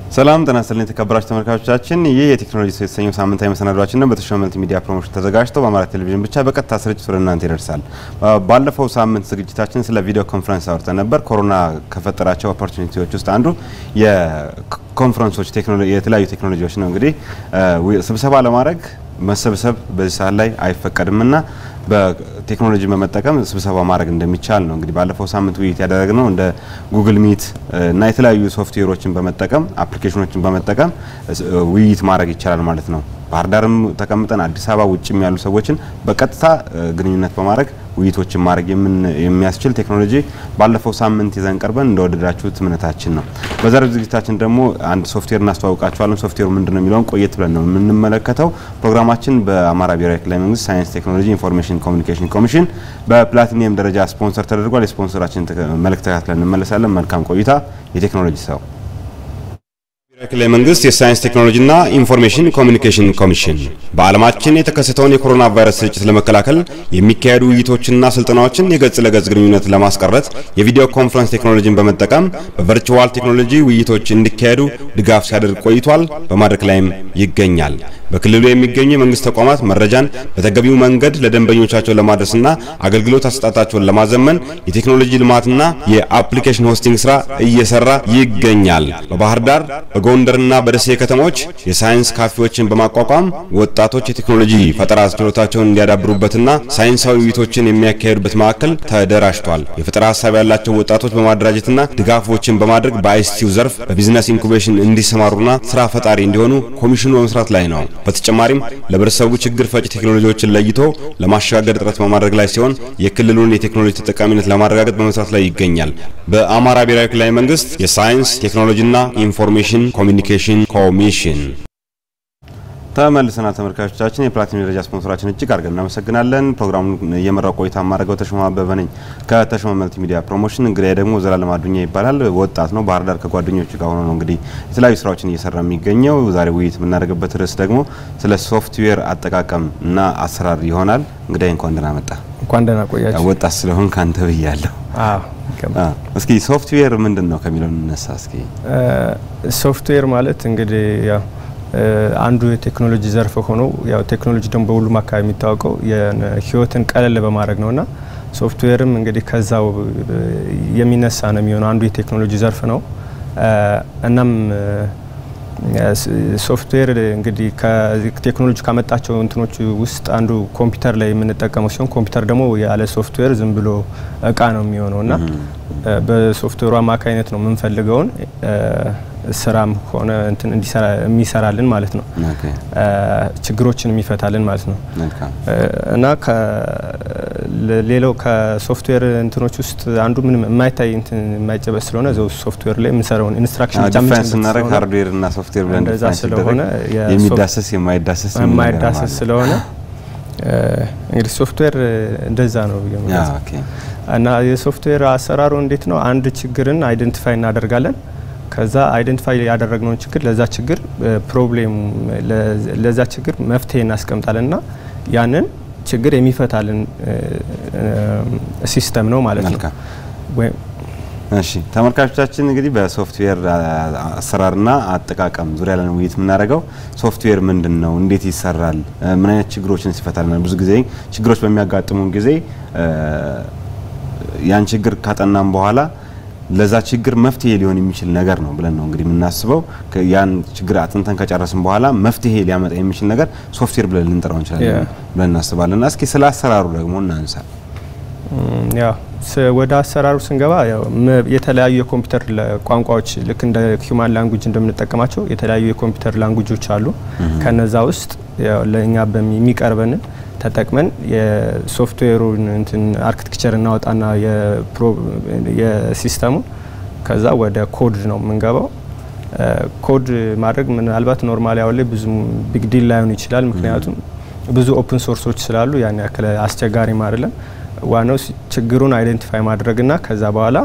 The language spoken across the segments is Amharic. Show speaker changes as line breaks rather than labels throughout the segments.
ሰላም ጤና ይስጥልኝ ተከብራችሁ ተመልካቾቻችን ይህ የቴክኖሎጂ የተሰኘው ሳምንታዊ መሰናዷችን ነው በተሾመ መልቲ ሚዲያ ፕሮሞሽን ተዘጋጅቶ በአማራ ቴሌቪዥን ብቻ በቀጥታ ስርጭት ወደ እናንተ ይደርሳል። ባለፈው ሳምንት ዝግጅታችን ስለ ቪዲዮ ኮንፈረንስ አውርተን ነበር። ኮሮና ከፈጠራቸው ኦፖርቹኒቲዎች ውስጥ አንዱ የኮንፈረንሶች ቴክኖሎጂ የተለያዩ ቴክኖሎጂዎች ነው። እንግዲህ ስብሰባ ለማድረግ መሰብሰብ በዚህ ሰዓት ላይ አይፈቀድምና በቴክኖሎጂ በመጠቀም ስብሰባ ማድረግ እንደሚቻል ነው። እንግዲህ ባለፈው ሳምንት ውይይት ያደረግነው እንደ ጉግል ሚት እና የተለያዩ ሶፍትዌሮችን በመጠቀም አፕሊኬሽኖችን በመጠቀም ውይይት ማድረግ ይቻላል ማለት ነው። ባህር ዳርም ተቀምጠን አዲስ አበባ ውጭም ያሉ ሰዎችን በቀጥታ ግንኙነት በማድረግ ውይይቶችን ማድረግ የሚያስችል ቴክኖሎጂ ባለፈው ሳምንት ይዘን ቀርበን እንደወደዳችሁት እምነታችን ነው። በዛሬው ዝግጅታችን ደግሞ አንድ ሶፍትዌር እናስተዋውቃችኋለን። ሶፍትዌሩ ምንድነው የሚለውን ቆየት ብለን ነው የምንመለከተው። ፕሮግራማችን በአማራ ብሔራዊ ክልላዊ መንግስት ሳይንስ ቴክኖሎጂ ኢንፎርሜሽን ኮሚኒኬሽን ኮሚሽን በፕላቲኒየም ደረጃ ስፖንሰር ተደርጓል። የስፖንሰራችን መልእክት ተከታትለን እንመለሳለን። መልካም ቆይታ። የቴክኖሎጂ ሰው የክልል መንግስት የሳይንስ ቴክኖሎጂና ኢንፎርሜሽን ኮሚኒኬሽን ኮሚሽን በዓለማችን የተከሰተውን የኮሮና ቫይረስ ስርጭት ለመከላከል የሚካሄዱ ውይይቶችና ስልጠናዎችን የገጽ ለገጽ ግንኙነት ለማስቀረት የቪዲዮ ኮንፈረንስ ቴክኖሎጂን በመጠቀም በቨርቹዋል ቴክኖሎጂ ውይይቶች እንዲካሄዱ ድጋፍ ሲያደርግ ቆይቷል። በማድረግ ላይም ይገኛል። በክልሉ የሚገኙ የመንግስት ተቋማት መረጃን በተገቢው መንገድ ለደንበኞቻቸው ለማድረስና አገልግሎት አሰጣጣቸውን ለማዘመን የቴክኖሎጂ ልማትና የአፕሊኬሽን ሆስቲንግ ስራ እየሰራ ይገኛል። በባህር ዳር በጎንደርና በደሴ ከተሞች የሳይንስ ካፌዎችን በማቋቋም ወጣቶች የቴክኖሎጂ ፈጠራ ችሎታቸውን እንዲያዳብሩበትና ሳይንሳዊ ውይይቶችን የሚያካሂዱበት ማዕከል ተደራጅቷል። የፈጠራ ሐሳብ ያላቸው ወጣቶች በማደራጀትና ድጋፎችን በማድረግ በአይሲቲው ዘርፍ በቢዝነስ ኢንኩቤሽን እንዲሰማሩና ስራ ፈጣሪ እንዲሆኑ ኮሚሽኑ በመስራት ላይ ነው። በተጨማሪም ለብረሰቡ ችግር ፈጭ ቴክኖሎጂዎችን ለይቶ ለማሻገር ጥረት በማድረግ ላይ ሲሆን የክልሉን የቴክኖሎጂ ተጠቃሚነት ለማረጋገጥ በመስራት ላይ ይገኛል። በአማራ ብሔራዊ ክልላዊ መንግስት የሳይንስ ቴክኖሎጂና ኢንፎርሜሽን ኮሚኒኬሽን ኮሚሽን ተመልሰናል። ተመልካቾቻችን የፕላቲኒየም ደረጃ ስፖንሰራችን እጅግ አድርገን እናመሰግናለን። ፕሮግራሙን እየመራው ቆይታ ማድረገው ተሾመ አበበ ነኝ ከተሾመ መልቲ ሚዲያ ፕሮሞሽን። እንግዲህ ደግሞ ዘላለም አዱኛ ይባላል። ወጣት ነው። ባህር ዳር ከጓደኞቹ ጋር ሆኖ ነው እንግዲህ የተለያዩ ስራዎችን እየሰራ የሚገኘው። ዛሬ ውይይት የምናደርግበት ርዕስ ደግሞ ስለ ሶፍትዌር አጠቃቀም እና አሰራር ይሆናል። እንግዲህ እንኳን ደህና መጣ።
እንኳን ደህና ቆያችሁ።
ወጣት ስለሆን ካንተ ብያለሁ። እስኪ ሶፍትዌር ምንድነው ከሚለው እንነሳ። እስኪ
ሶፍትዌር ማለት እንግዲህ ያው አንዱ የቴክኖሎጂ ዘርፍ ሆኖ ያው ቴክኖሎጂ ደግሞ በሁሉም አካባቢ የሚታወቀው የህይወትን ቀለል በማድረግ ነውና ሶፍትዌርም እንግዲህ ከዛው የሚነሳ ነው የሚሆነው አንዱ የቴክኖሎጂ ዘርፍ ነው። እናም ሶፍትዌር እንግዲህ ከቴክኖሎጂ ካመጣቸው እንትኖች ውስጥ አንዱ ኮምፒውተር ላይ የምንጠቀመው ሲሆን ኮምፒውተር ደግሞ ያለ ሶፍትዌር ዝም ብሎ እቃ ነው የሚሆነውና በሶፍትዌሩ አማካኝነት ነው የምንፈልገውን ስራም ሆነ እንትን እንዲሰራ የሚሰራልን ማለት ነው። ችግሮችን የሚፈታልን ማለት ነው። እና ሌላው ከሶፍትዌር እንትኖች ውስጥ አንዱ ምንም የማይታይ እንትን የማይጨበስ ስለሆነ ዘው ሶፍትዌር ላይ የምንሰራውን ኢንስትራክሽን ዲፋይን
ስናደርግ ሃርድዌር እና ሶፍትዌር ብለን
እንደዛ ስለሆነ
የሚዳሰስ የማይዳሰስ
ስለሆነ እንግዲህ ሶፍትዌር እንደዛ ነው የሚያስፈልገው። እና የሶፍትዌር አሰራሩ እንዴት ነው? አንድ ችግርን አይደንቲፋይ እናደርጋለን። ከዛ አይደንቲፋይ ያደረግነውን ችግር ለዛ ችግር ፕሮብሌም ለዛ ችግር መፍትሄ እናስቀምጣለንና ያንን ችግር የሚፈታልን ሲስተም ነው ማለት ነው።
እሺ ተመልካቾቻችን እንግዲህ በሶፍትዌር አሰራርና አጠቃቀም ዙሪያ ላይ ውይይት የምናደርገው ሶፍትዌር ምንድነው፣ እንዴት ይሰራል፣ ምን አይነት ችግሮችን ይፈታልና ብዙ ጊዜ ችግሮች በሚያጋጥሙን ጊዜ ያን ችግር ካጠናን በኋላ ለዛ ችግር መፍትሄ ሊሆን የሚችል ነገር ነው ብለን ነው እንግዲህ የምናስበው። ያን ችግር አጥንተን ከጨረስን በኋላ መፍትሄ ሊያመጣ የሚችል ነገር ሶፍትዌር ብለን ልንጠራው እንችላለን ብለን እናስባለን። እስኪ ስለ አሰራሩ ደግሞ እናንሳ። ያው
ወደ አሰራሩ ስንገባ ያው የተለያዩ የኮምፒውተር ቋንቋዎች ልክ እንደ ሂውማን ላንጉዌጅ እንደምንጠቀማቸው የተለያዩ የኮምፒውተር ላንጉዌጆች አሉ። ከነዛ ውስጥ ያው ለኛ በሚቀርበን ተጠቅመን የሶፍትዌሩን እንትን አርኪቴክቸር እናወጣና የሲስተሙ ከዛ ወደ ኮድ ነው የምንገባው። ኮድ ማድረግ ምናልባት ኖርማሊ ያው ላይ ብዙ ቢግ ዲል ላይሆን ይችላል። ምክንያቱም ብዙ ኦፕን ሶርሶች ስላሉ ያን ያክል አስቸጋሪ አይደለም። ዋናው ችግሩን አይደንቲፋይ ማድረግና ከዛ በኋላ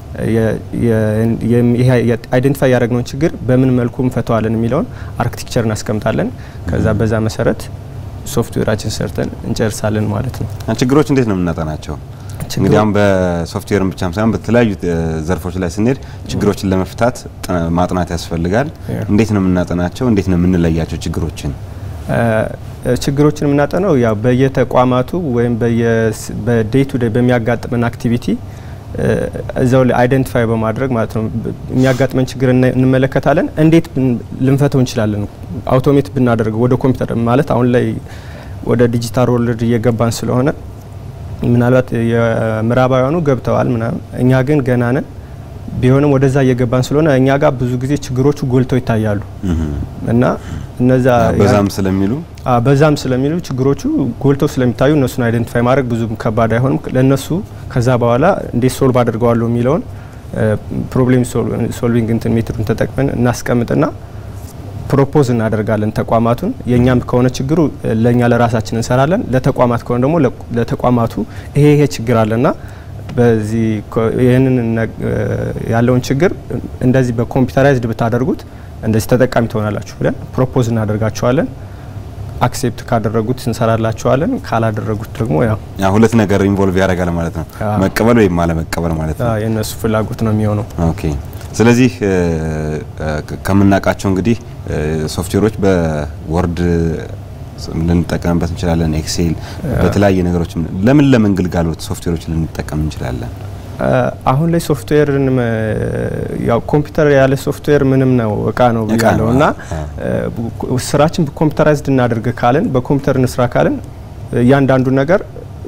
አይደንቲፋይ ያደረግነው ችግር በምን መልኩ እንፈታዋለን የሚለውን አርኪቴክቸር እናስቀምጣለን። ከዛ በዛ መሰረት ሶፍትዌራችን ሰርተን እንጨርሳለን ማለት ነው።
ችግሮች እንዴት ነው የምናጠናቸው? እንግዲህ አሁን በሶፍትዌር ብቻም ሳይሆን በተለያዩ ዘርፎች ላይ ስንሄድ ችግሮችን ለመፍታት ማጥናት ያስፈልጋል። እንዴት ነው የምናጠናቸው? እንዴት ነው የምንለያቸው ችግሮችን?
ችግሮችን የምናጠናው ያው በየተቋማቱ ወይም በዴይ ቱ ዴይ በሚያጋጥመን አክቲቪቲ እዛው ላይ አይደንቲፋይ በማድረግ ማለት ነው የሚያጋጥመን ችግር እንመለከታለን። እንዴት ልንፈተው እንችላለን? አውቶሜት ብናደርገው ወደ ኮምፒውተር ማለት አሁን ላይ ወደ ዲጂታል ወርልድ እየገባን ስለሆነ ምናልባት የምዕራባውያኑ ገብተዋል ምናምን እኛ ግን ገና ነን። ቢሆንም ወደዛ እየገባን ስለሆነ እኛ ጋር ብዙ ጊዜ ችግሮቹ ጎልተው ይታያሉ እና እነዛ በዛም ስለሚሉ ችግሮቹ ጎልተው ስለሚታዩ እነሱን አይደንቲፋይ ማድረግ ብዙ ከባድ አይሆንም። ለነሱ ከዛ በኋላ እንዴት ሶልቭ አድርገዋለሁ የሚለውን ፕሮብሌም ሶልቪንግ እንትን ሜትዱን ተጠቅመን እናስቀምጥና ፕሮፖዝ እናደርጋለን ተቋማቱን። የኛም ከሆነ ችግሩ ለኛ ለራሳችን እንሰራለን። ለተቋማት ከሆነ ደግሞ ለተቋማቱ ይሄ ችግር አለና በዚህ ይሄንን ያለውን ችግር እንደዚህ በኮምፒውተራይዝድ ብታደርጉት እንደዚህ ተጠቃሚ ትሆናላችሁ ብለን ፕሮፖዝ እናደርጋቸዋለን። አክሴፕት ካደረጉት እንሰራላቸዋለን፣ ካላደረጉት ደግሞ ያው
ሁለት ነገር ኢንቮልቭ ያደርጋል ማለት ነው። መቀበል ወይም አለመቀበል ማለት ነው።
የነሱ ፍላጎት ነው የሚሆነው።
ኦኬ። ስለዚህ ከምናቃቸው እንግዲህ ሶፍትዌሮች በወርድ ልንጠቀምበት እንችላለን፣ ኤክሴል በተለያየ ነገሮች ለምን ግልጋሎት ሶፍትዌሮች ልንጠቀም እንችላለን?
አሁን ላይ ሶፍትዌርን ያው ኮምፒውተር ያለ ሶፍትዌር ምንም ነው እቃ ነው ብያለውና ስራችን በኮምፒውተራይዝድ እናድርግ ካለን በኮምፒውተር እንስራ ካለን እያንዳንዱ ነገር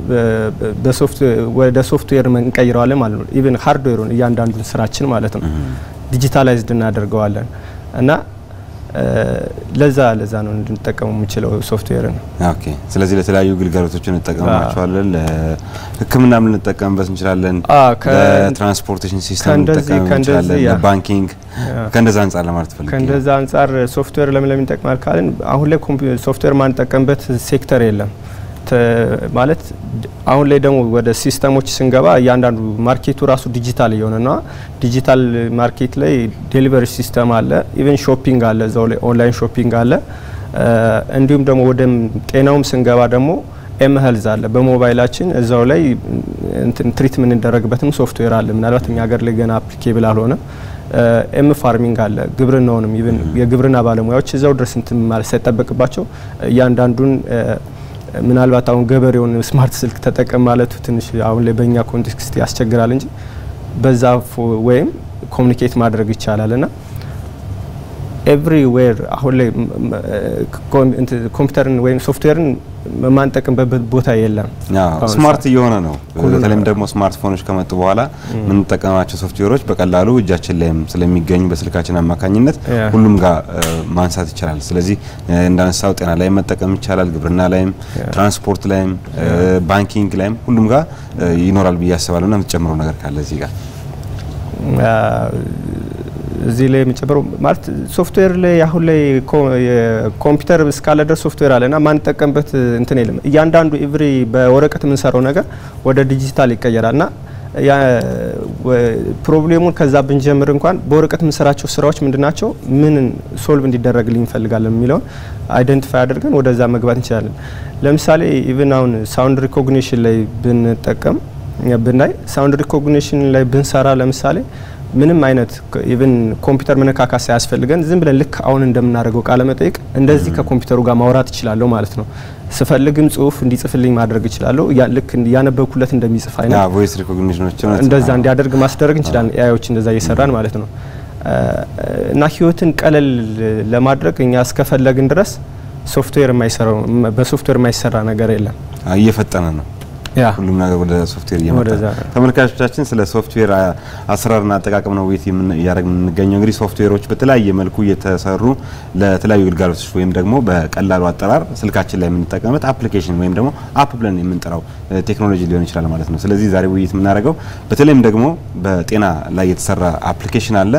ወደ ሶፍትዌር እንቀይረዋለን ማለት ነው። ኢቭን ሃርድዌሩን እያንዳንዱን ስራችን ማለት ነው ዲጂታላይዝድ እናደርገዋለን እና ለዛ ነው እንድንጠቀመው የምንችለው ሶፍትዌርን።
ኦኬ። ስለዚህ ለተለያዩ ግልጋሎቶችን እንጠቀማቸዋለን። ለሕክምናም ልንጠቀምበት እንችላለን፣ ለትራንስፖርቴሽን ሲስተም እንጠቀምበት እንችላለን፣ ለባንኪንግ ከእንደዛ አንፃር ለማለት ፈልጌ።
ከእንደዛ አንፃር ሶፍትዌር ለምን ይጠቅማል ካልን አሁን ላይ ሶፍትዌር ማንጠቀምበት ሴክተር የለም ማለት አሁን ላይ ደግሞ ወደ ሲስተሞች ስንገባ እያንዳንዱ ማርኬቱ ራሱ ዲጂታል እየሆነ ነው። ዲጂታል ማርኬት ላይ ዴሊቨሪ ሲስተም አለ፣ ኢቭን ሾፒንግ አለ፣ እዛው ላይ ኦንላይን ሾፒንግ አለ። እንዲሁም ደግሞ ወደ ጤናውም ስንገባ ደግሞ ሄልዝ አለ። በሞባይላችን እዛው ላይ ትሪት ምን እንደረግበትም ሶፍትዌር አለ። ምናልባት እኛ ሀገር ላይ ገና አፕሊኬብል አልሆነ። ፋርሚንግ አለ፣ ግብርናውንም ኢቭን የግብርና ባለሙያዎች እዛው ድረስ እንትን ማለት ሳይጠበቅባቸው እያንዳንዱን ምናልባት አሁን ገበሬውን ስማርት ስልክ ተጠቀም ማለቱ ትንሽ አሁን ላይ በእኛ ኮንቴክስት ያስቸግራል እንጂ በዛ ወይም ኮሙኒኬት ማድረግ ይቻላልና ኤቭሪዌር አሁን ላይ ኮምፒውተርን ወይም ሶፍትዌርን ማንጠቀምበት ቦታ የለም።
ስማርት እየሆነ ነው። በተለይም ደግሞ ስማርትፎኖች ከመጡ በኋላ የምንጠቀማቸው ሶፍትዌሮች በቀላሉ እጃችን ላይም ስለሚገኙ በስልካችን አማካኝነት ሁሉም ጋር ማንሳት ይቻላል። ስለዚህ እንዳነሳው ጤና ላይ መጠቀም ይቻላል፣ ግብርና ላይም፣ ትራንስፖርት ላይም፣ ባንኪንግ ላይም ሁሉም ጋር ይኖራል ብዬ አስባለሁና የምትጨምረው ነገር ካለ እዚህ ጋር እዚህ ላይ የሚጨምረው ማለት ሶፍትዌር ላይ አሁን ላይ ኮምፒውተር እስካለ ድረስ ሶፍትዌር አለና ማንጠቀምበት እንትን የለም። እያንዳንዱ ኤቭሪ በወረቀት የምንሰራው ነገር ወደ ዲጂታል ይቀየራልና ያ ፕሮብሌሙን ከዛ ብንጀምር እንኳን በወረቀት የምንሰራቸው ስራዎች ምንድናቸው ምን ሶልቭ እንዲደረግልኝ እንፈልጋለን የሚለው አይደንቲፋይ አድርገን ወደዛ መግባት እንችላለን። ለምሳሌ ኢቭን አሁን ሳውንድ ሪኮግኒሽን ላይ ብንጠቀም ብናይ ሳውንድ ሪኮግኒሽን ላይ ብንሰራ ለምሳሌ ምንም አይነት ኢቭን ኮምፒውተር መነካካት ሳያስፈልገን ዝም ብለን ልክ አሁን እንደምናደርገው ቃለ መጠይቅ እንደዚህ ከኮምፒውተሩ ጋር ማውራት ይችላል ማለት ነው። ስፈልግም ጽሁፍ እንዲጽፍልኝ ማድረግ ይችላል ልክ ያነበብኩለት እንደሚጽፍ አይነት ቮይስ ሪኮግኒሽኖች
እንደዛ እንዲያደርግ ማስደረግ እንችላለን። ኤአይዎች እንደዛ እየሰራን ማለት ነው። እና ህይወትን ቀለል ለማድረግ እኛ እስከፈለግን ድረስ ሶፍትዌር በሶፍትዌር የማይሰራ ነገር የለም።
እየፈጠነ ነው ሁሉም ነገር ወደ ሶፍትዌር እየመጣ። ተመልካቾቻችን ስለ ሶፍትዌር አሰራርና አጠቃቀም ነው እያደረግን የምንገኘው። እንግዲህ ሶፍትዌሮች በተለያየ መልኩ እየተሰሩ ለተለያዩ ግልጋሎቶች ወይም ደግሞ በቀላሉ አጠራር ስልካችን ላይ የምንጠቀምበት አፕሊኬሽን ወይም ደግሞ አፕ ብለን የምንጠራው ቴክኖሎጂ ሊሆን ይችላል ማለት ነው። ስለዚህ ዛሬ ውይይት የምናደርገው በተለይም ደግሞ በጤና ላይ የተሰራ አፕሊኬሽን አለ።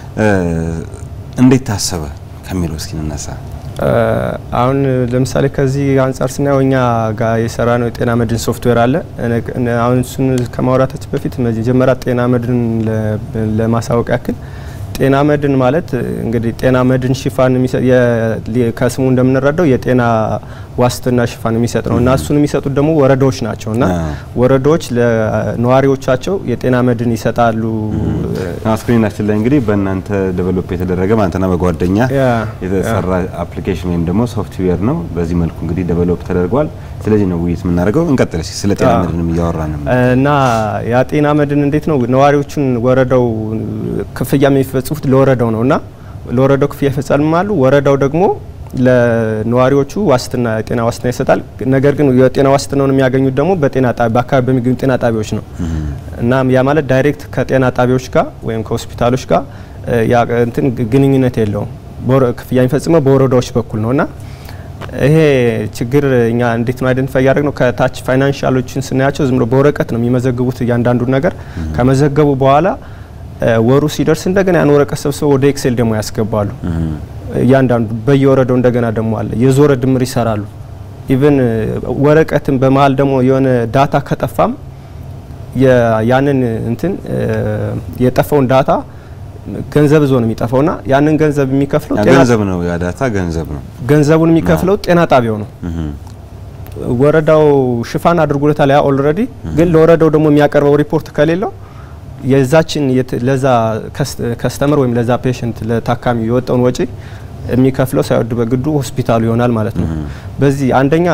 እንዴት ታሰበ ከሚለው እስኪ እንነሳ።
አሁን ለምሳሌ ከዚህ አንፃር ስናየው እኛ ጋር የሰራ ነው የጤና መድን ሶፍትዌር አለ። አሁን እሱን ከማውራታችን በፊት መጀመሪያ ጤና መድን ለማሳወቅ ያክል ጤና መድን ማለት እንግዲህ ጤና መድን ሽፋን ከስሙ እንደምንረዳው የጤና ዋስትና ሽፋን የሚሰጥ ነውና እሱን የሚሰጡት ደግሞ ወረዳዎች ናቸውና ወረዳዎች ለነዋሪዎቻቸው የጤና መድን ይሰጣሉ።
ስክሪናችን ላይ እንግዲህ በእናንተ ዴቨሎፕ የተደረገ ማንተና በጓደኛ የተሰራ አፕሊኬሽን ወይም ደግሞ ሶፍትዌር ነው። በዚህ መልኩ እንግዲህ ዴቨሎፕ ተደርጓል። ስለዚህ ነው ውይይት የምናደርገው። እንቀጥል እስኪ ስለ ጤና መድንም እያወራን
እና ያ ጤና መድን እንዴት ነው ነዋሪዎቹን ወረዳው ክፍያ የሚፈጽሙት ለወረዳው ነውና ለወረዳው ክፍያ ይፈጽማሉ። ወረዳው ደግሞ ለነዋሪዎቹ ዋስትና የጤና ዋስትና ይሰጣል። ነገር ግን የጤና ዋስትናውን የሚያገኙት ደግሞ በጤና ጣቢያ በአካባቢ በሚገኙ ጤና ጣቢያዎች ነው እና ያ ማለት ዳይሬክት ከጤና ጣቢያዎች ጋር ወይም ከሆስፒታሎች ጋር ያ እንትን ግንኙነት የለውም። ክፍያ የሚፈጽመው በወረዳዎች በኩል ነውና ይሄ ችግር እኛ እንዴት ነው አይደንቲፋይ ያደረግነው? ከታች ፋይናንሻሎችን ስናያቸው ዝም ብሎ በወረቀት ነው የሚመዘግቡት እያንዳንዱ ነገር። ከመዘገቡ በኋላ ወሩ ሲደርስ እንደገና ያን ወረቀት ሰብስበው ወደ ኤክሴል ደግሞ ያስገባሉ። እያንዳንዱ በየወረዳው እንደገና ደግሞ አለ የዞረ ድምር ይሰራሉ። ኢቭን ወረቀትን በመሃል ደግሞ የሆነ ዳታ ከጠፋም ያንን እንትን የጠፋውን ዳታ ገንዘብ ዞን የሚጠፋውና ያንን ገንዘብ የሚከፍለው
ገንዘብ ነው። ያ ዳታ ገንዘብ ነው።
ገንዘቡን የሚከፍለው ጤና ጣቢያው ነው። ወረዳው ሽፋን አድርጎለታል ያ ኦልሬዲ። ግን ለወረዳው ደግሞ የሚያቀርበው ሪፖርት ከሌለው የዛችን ለዛ ከስተመር ወይም ለዛ ፔሸንት ለታካሚ የወጣውን ወጪ የሚከፍለው ሳይወድ በግዱ ሆስፒታሉ ይሆናል ማለት ነው። በዚህ አንደኛ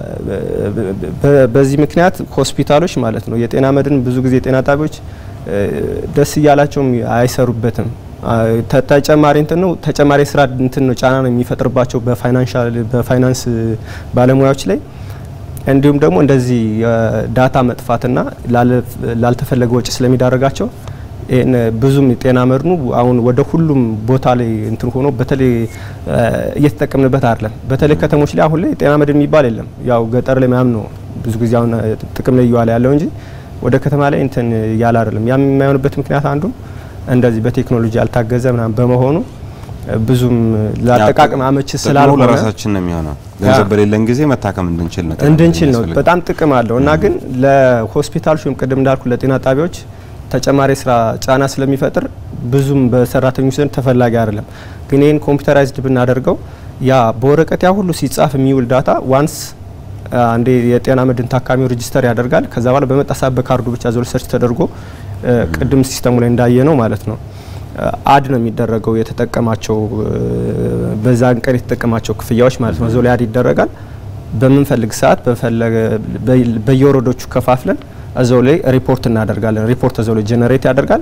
በዚህ ምክንያት ሆስፒታሎች ማለት ነው የጤና መድን ብዙ ጊዜ ጤና ጣቢያዎች ደስ እያላቸውም አይሰሩበትም። ተጨማሪ እንትን ነው ተጨማሪ ስራ እንትን ነው ጫና ነው የሚፈጥርባቸው በፋይናንስ ባለሙያዎች ላይ። እንዲሁም ደግሞ እንደዚህ ዳታ መጥፋትና ላልተፈለገ ወጪ ስለሚዳረጋቸው ብዙም ጤና መድኑ አሁን ወደ ሁሉም ቦታ ላይ እንትን ሆኖ በተለይ እየተጠቀምንበት አይደለም። በተለይ ከተሞች ላይ አሁን ላይ ጤና መድን የሚባል የለም። ያው ገጠር ላይ ምናምን ነው ብዙ ጊዜ አሁን ጥቅም ላይ እየዋለ ያለው እንጂ ወደ ከተማ ላይ እንትን ያለ አይደለም። ያም የማይሆንበት ምክንያት አንዱ እንደዚህ በቴክኖሎጂ ያልታገዘ ምናምን በመሆኑ ብዙም ለአጠቃቀም አመቺ ስላልሆነ
ለራሳችን ነው የሚሆነው። ገንዘብ በሌለን ጊዜ መታከም እንድንችል ነው
በጣም ጥቅም አለው እና ግን ለሆስፒታሎች ወይም ቅድም እንዳልኩ ለጤና ጣቢያዎች ተጨማሪ ስራ ጫና ስለሚፈጥር ብዙም በሰራተኞች ዘንድ ተፈላጊ አይደለም። ግን ይሄን ኮምፒውተራይዝድ ብናደርገው ያ በወረቀት ያ ሁሉ ሲጻፍ የሚውል ዳታ ዋንስ አንዴ የጤና መድን ታካሚው ሬጂስተር ያደርጋል። ከዛ በኋላ በመጣሳብ በካርዱ ብቻ ዞል ሰርች ተደርጎ ቅድም ሲስተሙ ላይ እንዳየ ነው ማለት ነው አድ ነው የሚደረገው የተጠቀማቸው በዛን ቀን የተጠቀማቸው ክፍያዎች ማለት ነው ዞል አድ ይደረጋል። በመንፈልግ ሰዓት በየወረዶቹ ከፋፍለን እዛው ላይ ሪፖርት እናደርጋለን። ሪፖርት እዛው ላይ ጀነሬት ያደርጋል።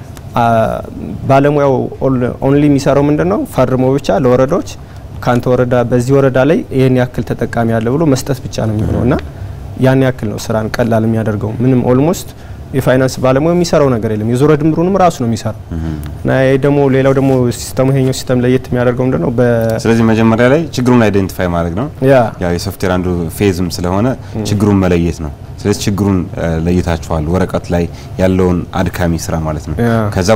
ባለሙያው ኦንሊ የሚሰራው ምንድነው ፈርሞ ብቻ ለወረዳዎች ካንተ ወረዳ በዚህ ወረዳ ላይ ይሄን ያክል ተጠቃሚ ያለ ብሎ መስጠት ብቻ ነው የሚሆነውና ያን ያክል ነው ስራን ቀላል የሚያደርገው። ምንም ኦልሞስት የፋይናንስ ባለሙያው የሚሰራው ነገር የለም። የዞረ ድምሩንም ራሱ ነው የሚሰራው እና ደግሞ ሌላው ደግሞ ሲስተሙ ይሄኛው ሲስተም ለየት የሚያደርገው ምንድነው
ስለዚህ መጀመሪያ ላይ ችግሩን አይደንቲፋይ ማድረግ ነው። ያው የሶፍትዌር አንዱ ፌዝም ስለሆነ ችግሩን መለየት ነው። ስለዚህ ችግሩን ለይታችኋል ወረቀት ላይ ያለውን አድካሚ ስራ ማለት ነው። ከዛ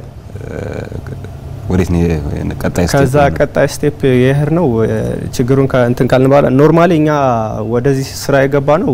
ወዴት ነው ቀጣይ ስቴፕ?
ከዛ ቀጣይ ስቴፕ ይሄር ነው ችግሩን እንትን ካልን በኋላ ኖርማሊ እኛ ወደዚህ ስራ የገባ ነው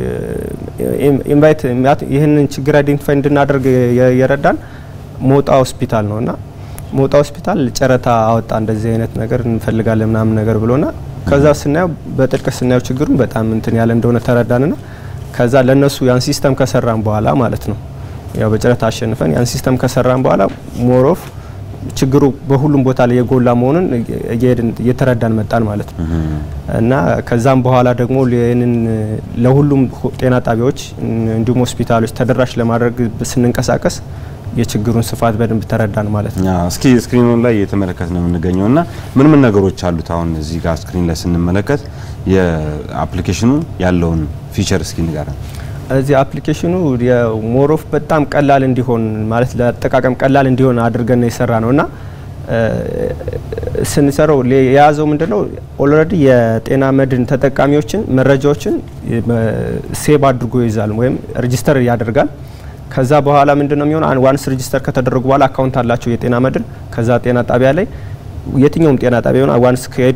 ኢንቫይት ይሄንን ችግር አይደንቲፋይ እንድናደርግ የረዳን ሞጣ ሆስፒታል ነውና ሞጣ ሆስፒታል ጨረታ አወጣ እንደዚህ አይነት ነገር እንፈልጋለን ምናምን ነገር ብሎና ከዛ ስናየው በጥልቀት ስናየው ችግሩን በጣም እንትን ያለ እንደሆነ ተረዳንና ከዛ ለነሱ ያን ሲስተም ከሰራን በኋላ ማለት ነው ያው በጨረታ አሸንፈን ያን ሲስተም ከሰራን በኋላ ሞሮፍ ችግሩ በሁሉም ቦታ ላይ የጎላ መሆኑን እየተረዳን መጣን ማለት ነው እና ከዛም በኋላ ደግሞ ለሁሉም ጤና ጣቢያዎች እንዲሁም ሆስፒታሎች ተደራሽ ለማድረግ ስንንቀሳቀስ የችግሩን ስፋት በደንብ ተረዳን ማለት ነው።
እስኪ ስክሪኑን ላይ የተመለከትን ነው የምንገኘውና ምን ነገሮች አሉት አሁን እዚህ ጋር ስክሪን ላይ ስንመለከት የአፕሊኬሽኑ ያለውን ፊቸር እስኪ ንገረን።
እዚህ አፕሊኬሽኑ የሞሮፍ በጣም ቀላል እንዲሆን ማለት ለአጠቃቀም ቀላል እንዲሆን አድርገን የሰራ ነውና ስንሰራው የያዘው ምንድነው ኦልሬዲ የጤና መድን ተጠቃሚዎችን መረጃዎችን ሴቭ አድርጎ ይዛል ወይም ሬጂስተር ያደርጋል። ከዛ በኋላ ምንድነው የሚሆነው ዋንስ ሬጂስተር ከተደረጉ በኋላ አካውንት አላቸው የጤና መድን ከዛ ጤና ጣቢያ ላይ የትኛውም ጤና ጣቢያ ሆነ ዋንስ ከሄዱ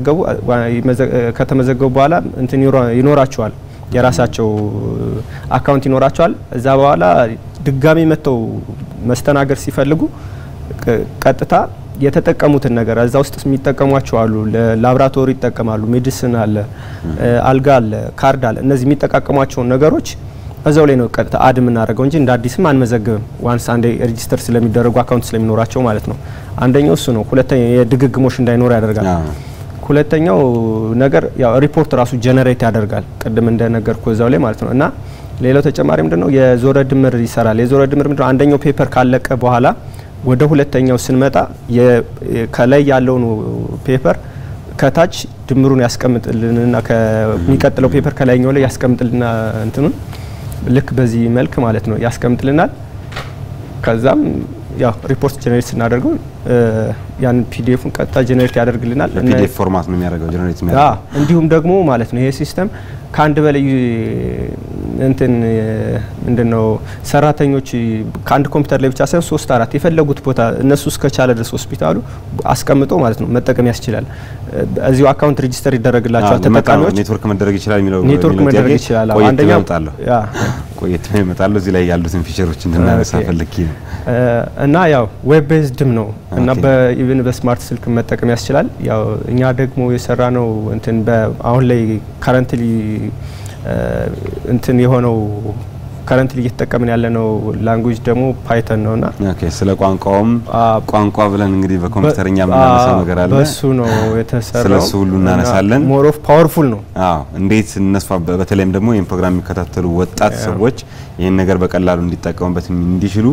ከተመዘገቡ በኋላ እንትን ይኖራቸዋል የራሳቸው አካውንት ይኖራቸዋል። እዛ በኋላ ድጋሚ መተው መስተናገር ሲፈልጉ ቀጥታ የተጠቀሙትን ነገር እዛ ውስጥ የሚጠቀሟቸው አሉ ለላብራቶሪ ይጠቀማሉ ሜዲሲን አለ አልጋ አለ ካርድ አለ እነዚህ የሚጠቀሟቸው ነገሮች እዛው ላይ ነው ቀጥታ አድ ምናረጋው እንጂ እንደ አዲስም አንመዘግብም ዋንስ አንዴ ሬጂስተር ስለሚደረጉ አካውንት ስለሚኖራቸው ማለት ነው አንደኛው እሱ ነው ሁለተኛው የድግግሞሽ እንዳይኖር ያደርጋል ሁለተኛው ነገር ያው ሪፖርት ራሱ ጀነሬት ያደርጋል ቀደም እንደነገርኩ እዛው ላይ ማለት ነው እና ሌላው ተጨማሪ ምንድነው የዞረ ድምር ይሰራል የዞረ ድምር ምንድነው አንደኛው ፔፐር ካለቀ በኋላ ወደ ሁለተኛው ስንመጣ ከላይ ያለው ፔፐር ከታች ድምሩን ያስቀምጥልንና ከሚቀጥለው ፔፐር ከላይኛው ላይ ያስቀምጥልና እንትኑን ልክ በዚህ መልክ ማለት ነው ያስቀምጥልናል ከዛም ያው ሪፖርት ጀነሬት ስናደርገው ያን ፒዲኤፍን ቀጥታ ጀነሬት ያደርግልናል
ፒዲኤፍ ፎርማት ነው የሚያደርገው ጀነሬት የሚያደርገው
እንዲሁም ደግሞ ማለት ነው ይሄ ሲስተም ካንድ በላይ እንትን እንደነው ሰራተኞች ካንድ ኮምፒውተር ላይ ብቻ ሳይሆን 3 4 የፈለጉት ቦታ እነሱ እስከቻለ ድረስ ሆስፒታሉ አስቀምጦ ማለት ነው መጠቀም ያስችላል እዚሁ አካውንት ሬጂስተር ይደረግላቸዋል ተጠቃሚዎች
ኔትወርክ መደረግ ይችላል የሚለው
ኔትወርክ መደረግ ይችላል
አንደኛው ቆየት ይመጣሉ እዚህ ላይ ያሉትን ፊቸሮች እንድናነሳ ፈልጊ
እና ያው ዌብ ቤዝድም ነው እና በኢቭን በስማርት ስልክ መጠቀም ያስችላል ያው እኛ ደግሞ የሰራነው እንትን በአሁን ላይ ካረንትሊ እንትን የሆነው ካረንትሊ እየተጠቀምን ያለነው ላንጉዌጅ ደግሞ ፓይተን ነውና
ኦኬ ስለ ቋንቋውም ቋንቋ ብለን እንግዲህ በኮምፒውተርኛ ምናነሳው ነገር አለ
በሱ ነው የተሰራው
ስለሱ ሁሉ እናነሳለን
ሞር ኦፍ ፓወርፉል ነው
እንዴት እነሱ በተለይም ደግሞ ይሄን ፕሮግራም የሚከታተሉ ወጣት ሰዎች ይሄን ነገር በቀላሉ እንዲጠቀሙበት እንዲችሉ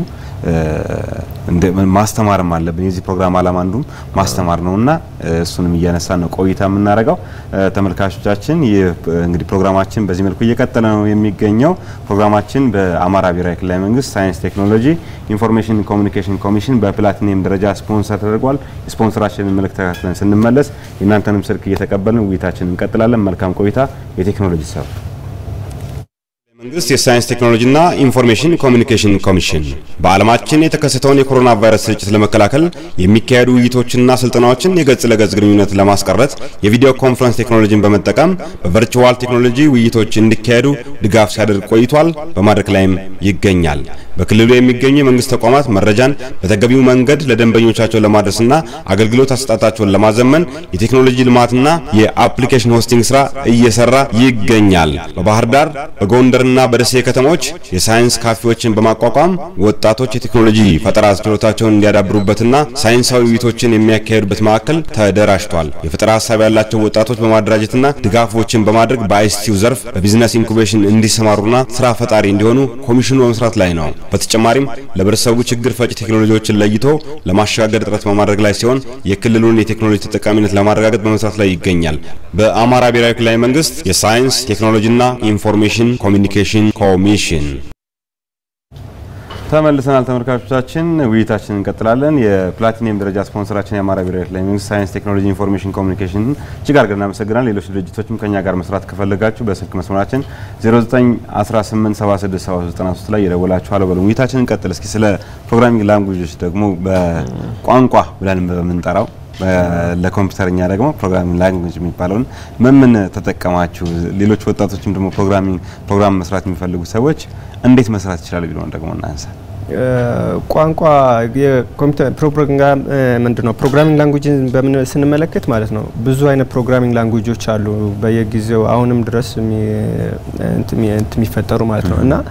ማስተማርም አለብን የዚህ ፕሮግራም አላማ አንዱ ማስተማር ነውና እሱንም እያነሳን ነው ቆይታ የምናረጋው ተመልካቾቻችን እንግዲህ ፕሮግራማችን በዚህ መልኩ እየቀጠለ ነው የሚገኘው ፕሮግራማችን በአማራ ብሔራዊ ክልላዊ መንግስት ሳይንስ ቴክኖሎጂ ኢንፎርሜሽን ኮሙኒኬሽን ኮሚሽን በፕላቲኒየም ደረጃ ስፖንሰር ተደርጓል ስፖንሰራችንን መልእክት ተከታትለን ስንመለስ እናንተንም ስልክ እየተቀበልን ውይይታችንን እንቀጥላለን መልካም ቆይታ የቴክኖሎጂ ሰው መንግስት የሳይንስ ቴክኖሎጂና ኢንፎርሜሽን ኮሙኒኬሽን ኮሚሽን በዓለማችን የተከሰተውን የኮሮና ቫይረስ ስርጭት ለመከላከል የሚካሄዱ ውይይቶችና ስልጠናዎችን የገጽ ለገጽ ግንኙነት ለማስቀረት የቪዲዮ ኮንፈረንስ ቴክኖሎጂን በመጠቀም በቨርቹዋል ቴክኖሎጂ ውይይቶች እንዲካሄዱ ድጋፍ ሲያደርግ ቆይቷል በማድረግ ላይም ይገኛል በክልሉ የሚገኙ የመንግስት ተቋማት መረጃን በተገቢው መንገድ ለደንበኞቻቸው ለማድረስና አገልግሎት አሰጣጣቸውን ለማዘመን የቴክኖሎጂ ልማትና የአፕሊኬሽን ሆስቲንግ ስራ እየሰራ ይገኛል በባህር ዳር በጎንደርና በደሴ ከተሞች የሳይንስ ካፌዎችን በማቋቋም ወጣቶች የቴክኖሎጂ ፈጠራ ችሎታቸውን እንዲያዳብሩበትና ሳይንሳዊ ውይይቶችን የሚያካሂዱበት ማዕከል ተደራጅቷል የፈጠራ ሐሳብ ያላቸው ወጣቶች በማደራጀትና ድጋፎችን በማድረግ በአይሲቲው ዘርፍ በቢዝነስ ኢንኩቤሽን እንዲሰማሩና ስራ ፈጣሪ እንዲሆኑ ኮሚሽኑ በመስራት ላይ ነው በተጨማሪም ለብረሰቡ ችግር ፈጭ ቴክኖሎጂዎችን ለይቶ ለማሻገር ጥረት በማድረግ ላይ ሲሆን የክልሉን የቴክኖሎጂ ተጠቃሚነት ለማረጋገጥ በመስራት ላይ ይገኛል በአማራ ብሔራዊ ክልላዊ መንግስት የሳይንስ ቴክኖሎጂና ኢንፎርሜሽን ኮሙኒኬሽን ኮሚሽን ተመልሰናል ተመልካቾቻችን ውይይታችንን እንቀጥላለን የፕላቲኒየም ደረጃ ስፖንሰራችን የአማራ ብሔራዊ ክልላዊ መንግስት ሳይንስ ቴክኖሎጂ ኢንፎርሜሽን ኮሙኒኬሽን ጅጋር ገና መሰግናል ሌሎች ድርጅቶችም ከኛ ጋር መስራት ከፈለጋችሁ በስልክ መስመራችን 0918767293 ላይ የደወላችሁ አለ በሉ ውይይታችንን እንቀጥል እስኪ ስለ ፕሮግራሚንግ ላንጉዌጆች ደግሞ በቋንቋ ብለን በመንጠራው ለኮምፒውተርኛ ደግሞ ፕሮግራሚንግ ላንጉዌጅ የሚባለውን ምን ተጠቀማችሁ ሌሎች ወጣቶችም ደግሞ ፕሮግራም መስራት የሚፈልጉ ሰዎች እንዴት መስራት ይችላሉ ቢሉን ደግሞ እናንሳ
ቋንቋ የኮምፒውተር ፕሮግራሚንግ ምንድነው ፕሮግራሚንግ ላንጉዌጅን በምን ስንመለከት ማለት ነው ብዙ አይነት ፕሮግራሚንግ ላንጉዌጆች አሉ በየጊዜው አሁንም ድረስ የሚፈጠሩ ማለት ነው እና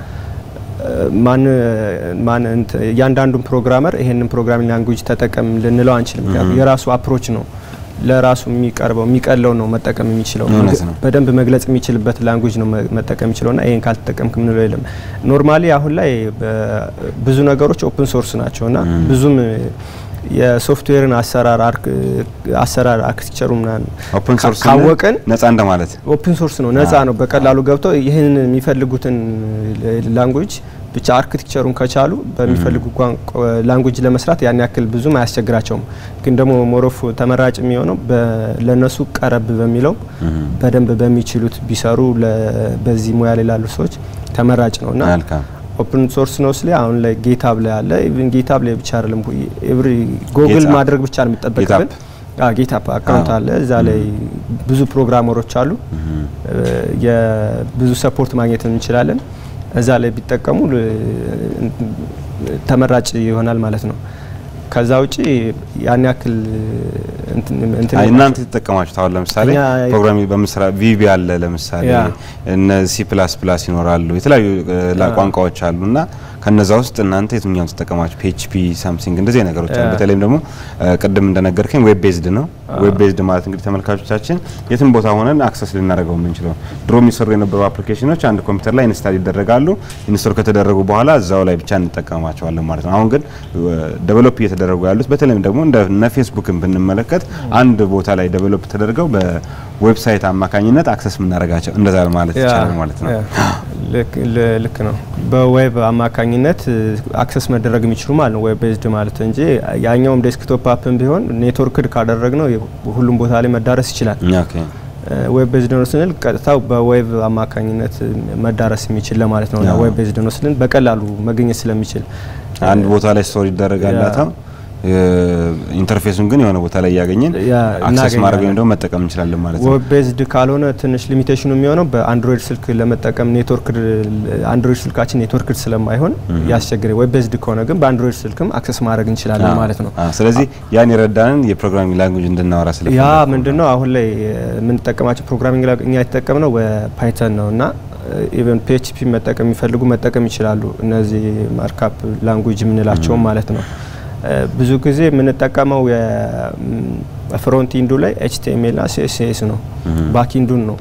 ማን ያንዳንዱን ፕሮግራመር ይሄንን ፕሮግራሚንግ ላንጉዌጅ ተጠቀም ልንለው አንችልም የራሱ አፕሮች ነው ለራሱ የሚቀለው ነው መጠቀም የሚችለው በደንብ መግለጽ የሚችልበት ላንጉዌጅ ነው መጠቀም የሚችለውና ይሄን ካልተጠቀምክ ምን ነው የለም ኖርማሊ አሁን ላይ ብዙ ነገሮች ኦፕን ሶርስ ናቸውና ብዙም የሶፍትዌርን አሰራር አርኪቴክቸሩን
ኦፕን ሶርስ
ካወቀን
ነፃ እንደማለት
ኦፕን ሶርስ ነው ነፃ ነው በቀላሉ ገብተው ይሄን የሚፈልጉትን ላንጉዌጅ ብቻ አርኪቴክቸሩን ከቻሉ በሚፈልጉ ላንጉዌጅ ለመስራት ያን ያክል ብዙም አያስቸግራቸውም ግን ደግሞ ሞሮፍ ተመራጭ የሚሆነው ለነሱ ቀረብ በሚለው በደንብ በሚችሉት ቢሰሩ በዚህ ሙያ ላይ ላሉ ሰዎች ተመራጭ ነውና ኦፕን ሶርስ ነው ስለ አሁን ላይ ጌታብ ላይ አለ ኢቭን ጌታብ ላይ ብቻ አይደለም ኤቭሪ ጎግል ማድረግ ብቻ ነው የሚጠበቅብን ጌታብ አካውንት አለ እዛ ላይ ብዙ ፕሮግራመሮች አሉ የብዙ ሰፖርት ማግኘት እንችላለን እዛ ላይ ቢጠቀሙ ተመራጭ ይሆናል ማለት ነው ከዛ ውጪ ያን ያክል እንትን
እናንተ ተጠቀማችሁ ታው ለምሳሌ ፕሮግራሚንግ በመስራ ቪቢ አለ ለምሳሌ እነ ሲ++ ይኖራሉ የተለያዩ ቋንቋዎች አሉና ከነዛ ውስጥ እናንተ የትኛውን ተጠቀማችሁ PHP ሳምሲንግ እንደዚህ ነገሮች አሉ በተለይም ደግሞ ቅድም እንደነገርከኝ ዌብ ቤዝድ ነው ዌብ ቤዝድ ማለት እንግዲህ ተመልካቾቻችን የትም ቦታ ሆነን አክሰስ ልናደርገው የምንችለው ድሮ የሚሰሩ የነበሩ አፕሊኬሽኖች አንድ ኮምፒውተር ላይ ኢንስታል ይደረጋሉ ኢንስቶል ከተደረጉ በኋላ እዛው ላይ ብቻ እንጠቀማቸዋለን ማለት ነው አሁን ግን ዴቨሎፕ እየተደረጉ ያሉት በተለይም ደግሞ እንደ ፌስቡክን ብንመለከት አንድ ቦታ ላይ ዴቨሎፕ ተደርገው በዌብሳይት አማካኝነት አክሰስ ምናረጋቸው እንደዛ ማለት ይቻላል ማለት ነው
ልክ ነው በዌብ አማካኝነት አክሰስ መደረግ የሚችሉ ማለት ነው ዌብ ቤዝድ ማለት እንጂ ያኛውም ዴስክቶፕ አፕም ቢሆን ኔትወርክድ ካደረግነው ሁሉም ቦታ ላይ መዳረስ ይችላል
ኦኬ
ዌብ ቤዝድ ነው ስንል ቀጥታው በዌብ አማካኝነት መዳረስ የሚችል ለማለት ነው ዌብ ቤዝድ ነው ስንል በቀላሉ መገኘት ስለሚችል
አንድ ቦታ ላይ ስቶር ይደረጋላታ ኢንተርፌሱን ግን የሆነ ቦታ ላይ ያገኘን አክሰስ ማድረግ እንደው መጠቀም እንችላለን ማለት ነው
ዌብ ቤዝድ ካልሆነ ትንሽ ሊሚቴሽኑ የሚሆነው በአንድሮይድ ስልክ ለመጠቀም ኔትወርክ አንድሮይድ ስልካችን ኔትወርክ ስለማይሆን ያስቸግረው ዌብ ቤዝድ ከሆነ ግን በአንድሮይድ ስልክም አክሰስ ማድረግ እንችላለን ማለት ነው
ስለዚህ ያን ይረዳናል የፕሮግራሚንግ ላንጉዌጅ እንድናወራ ስለፈለኩ
ያ ምንድነው አሁን ላይ ምን ተጠቀማቸው ፕሮግራሚንግ እኛ የተጠቀምነው በፓይተን ነውና ኢቨን PHP መጠቀም ይፈልጉ መጠቀም ይችላሉ እነዚህ ማርክአፕ ላንጉዌጅ ምንላቸው ማለት ነው ብዙ ጊዜ የምንጠቀመው የፍሮንት ኢንዱ ላይ HTML እና CSS ነው ባክ ኢንዱን ነው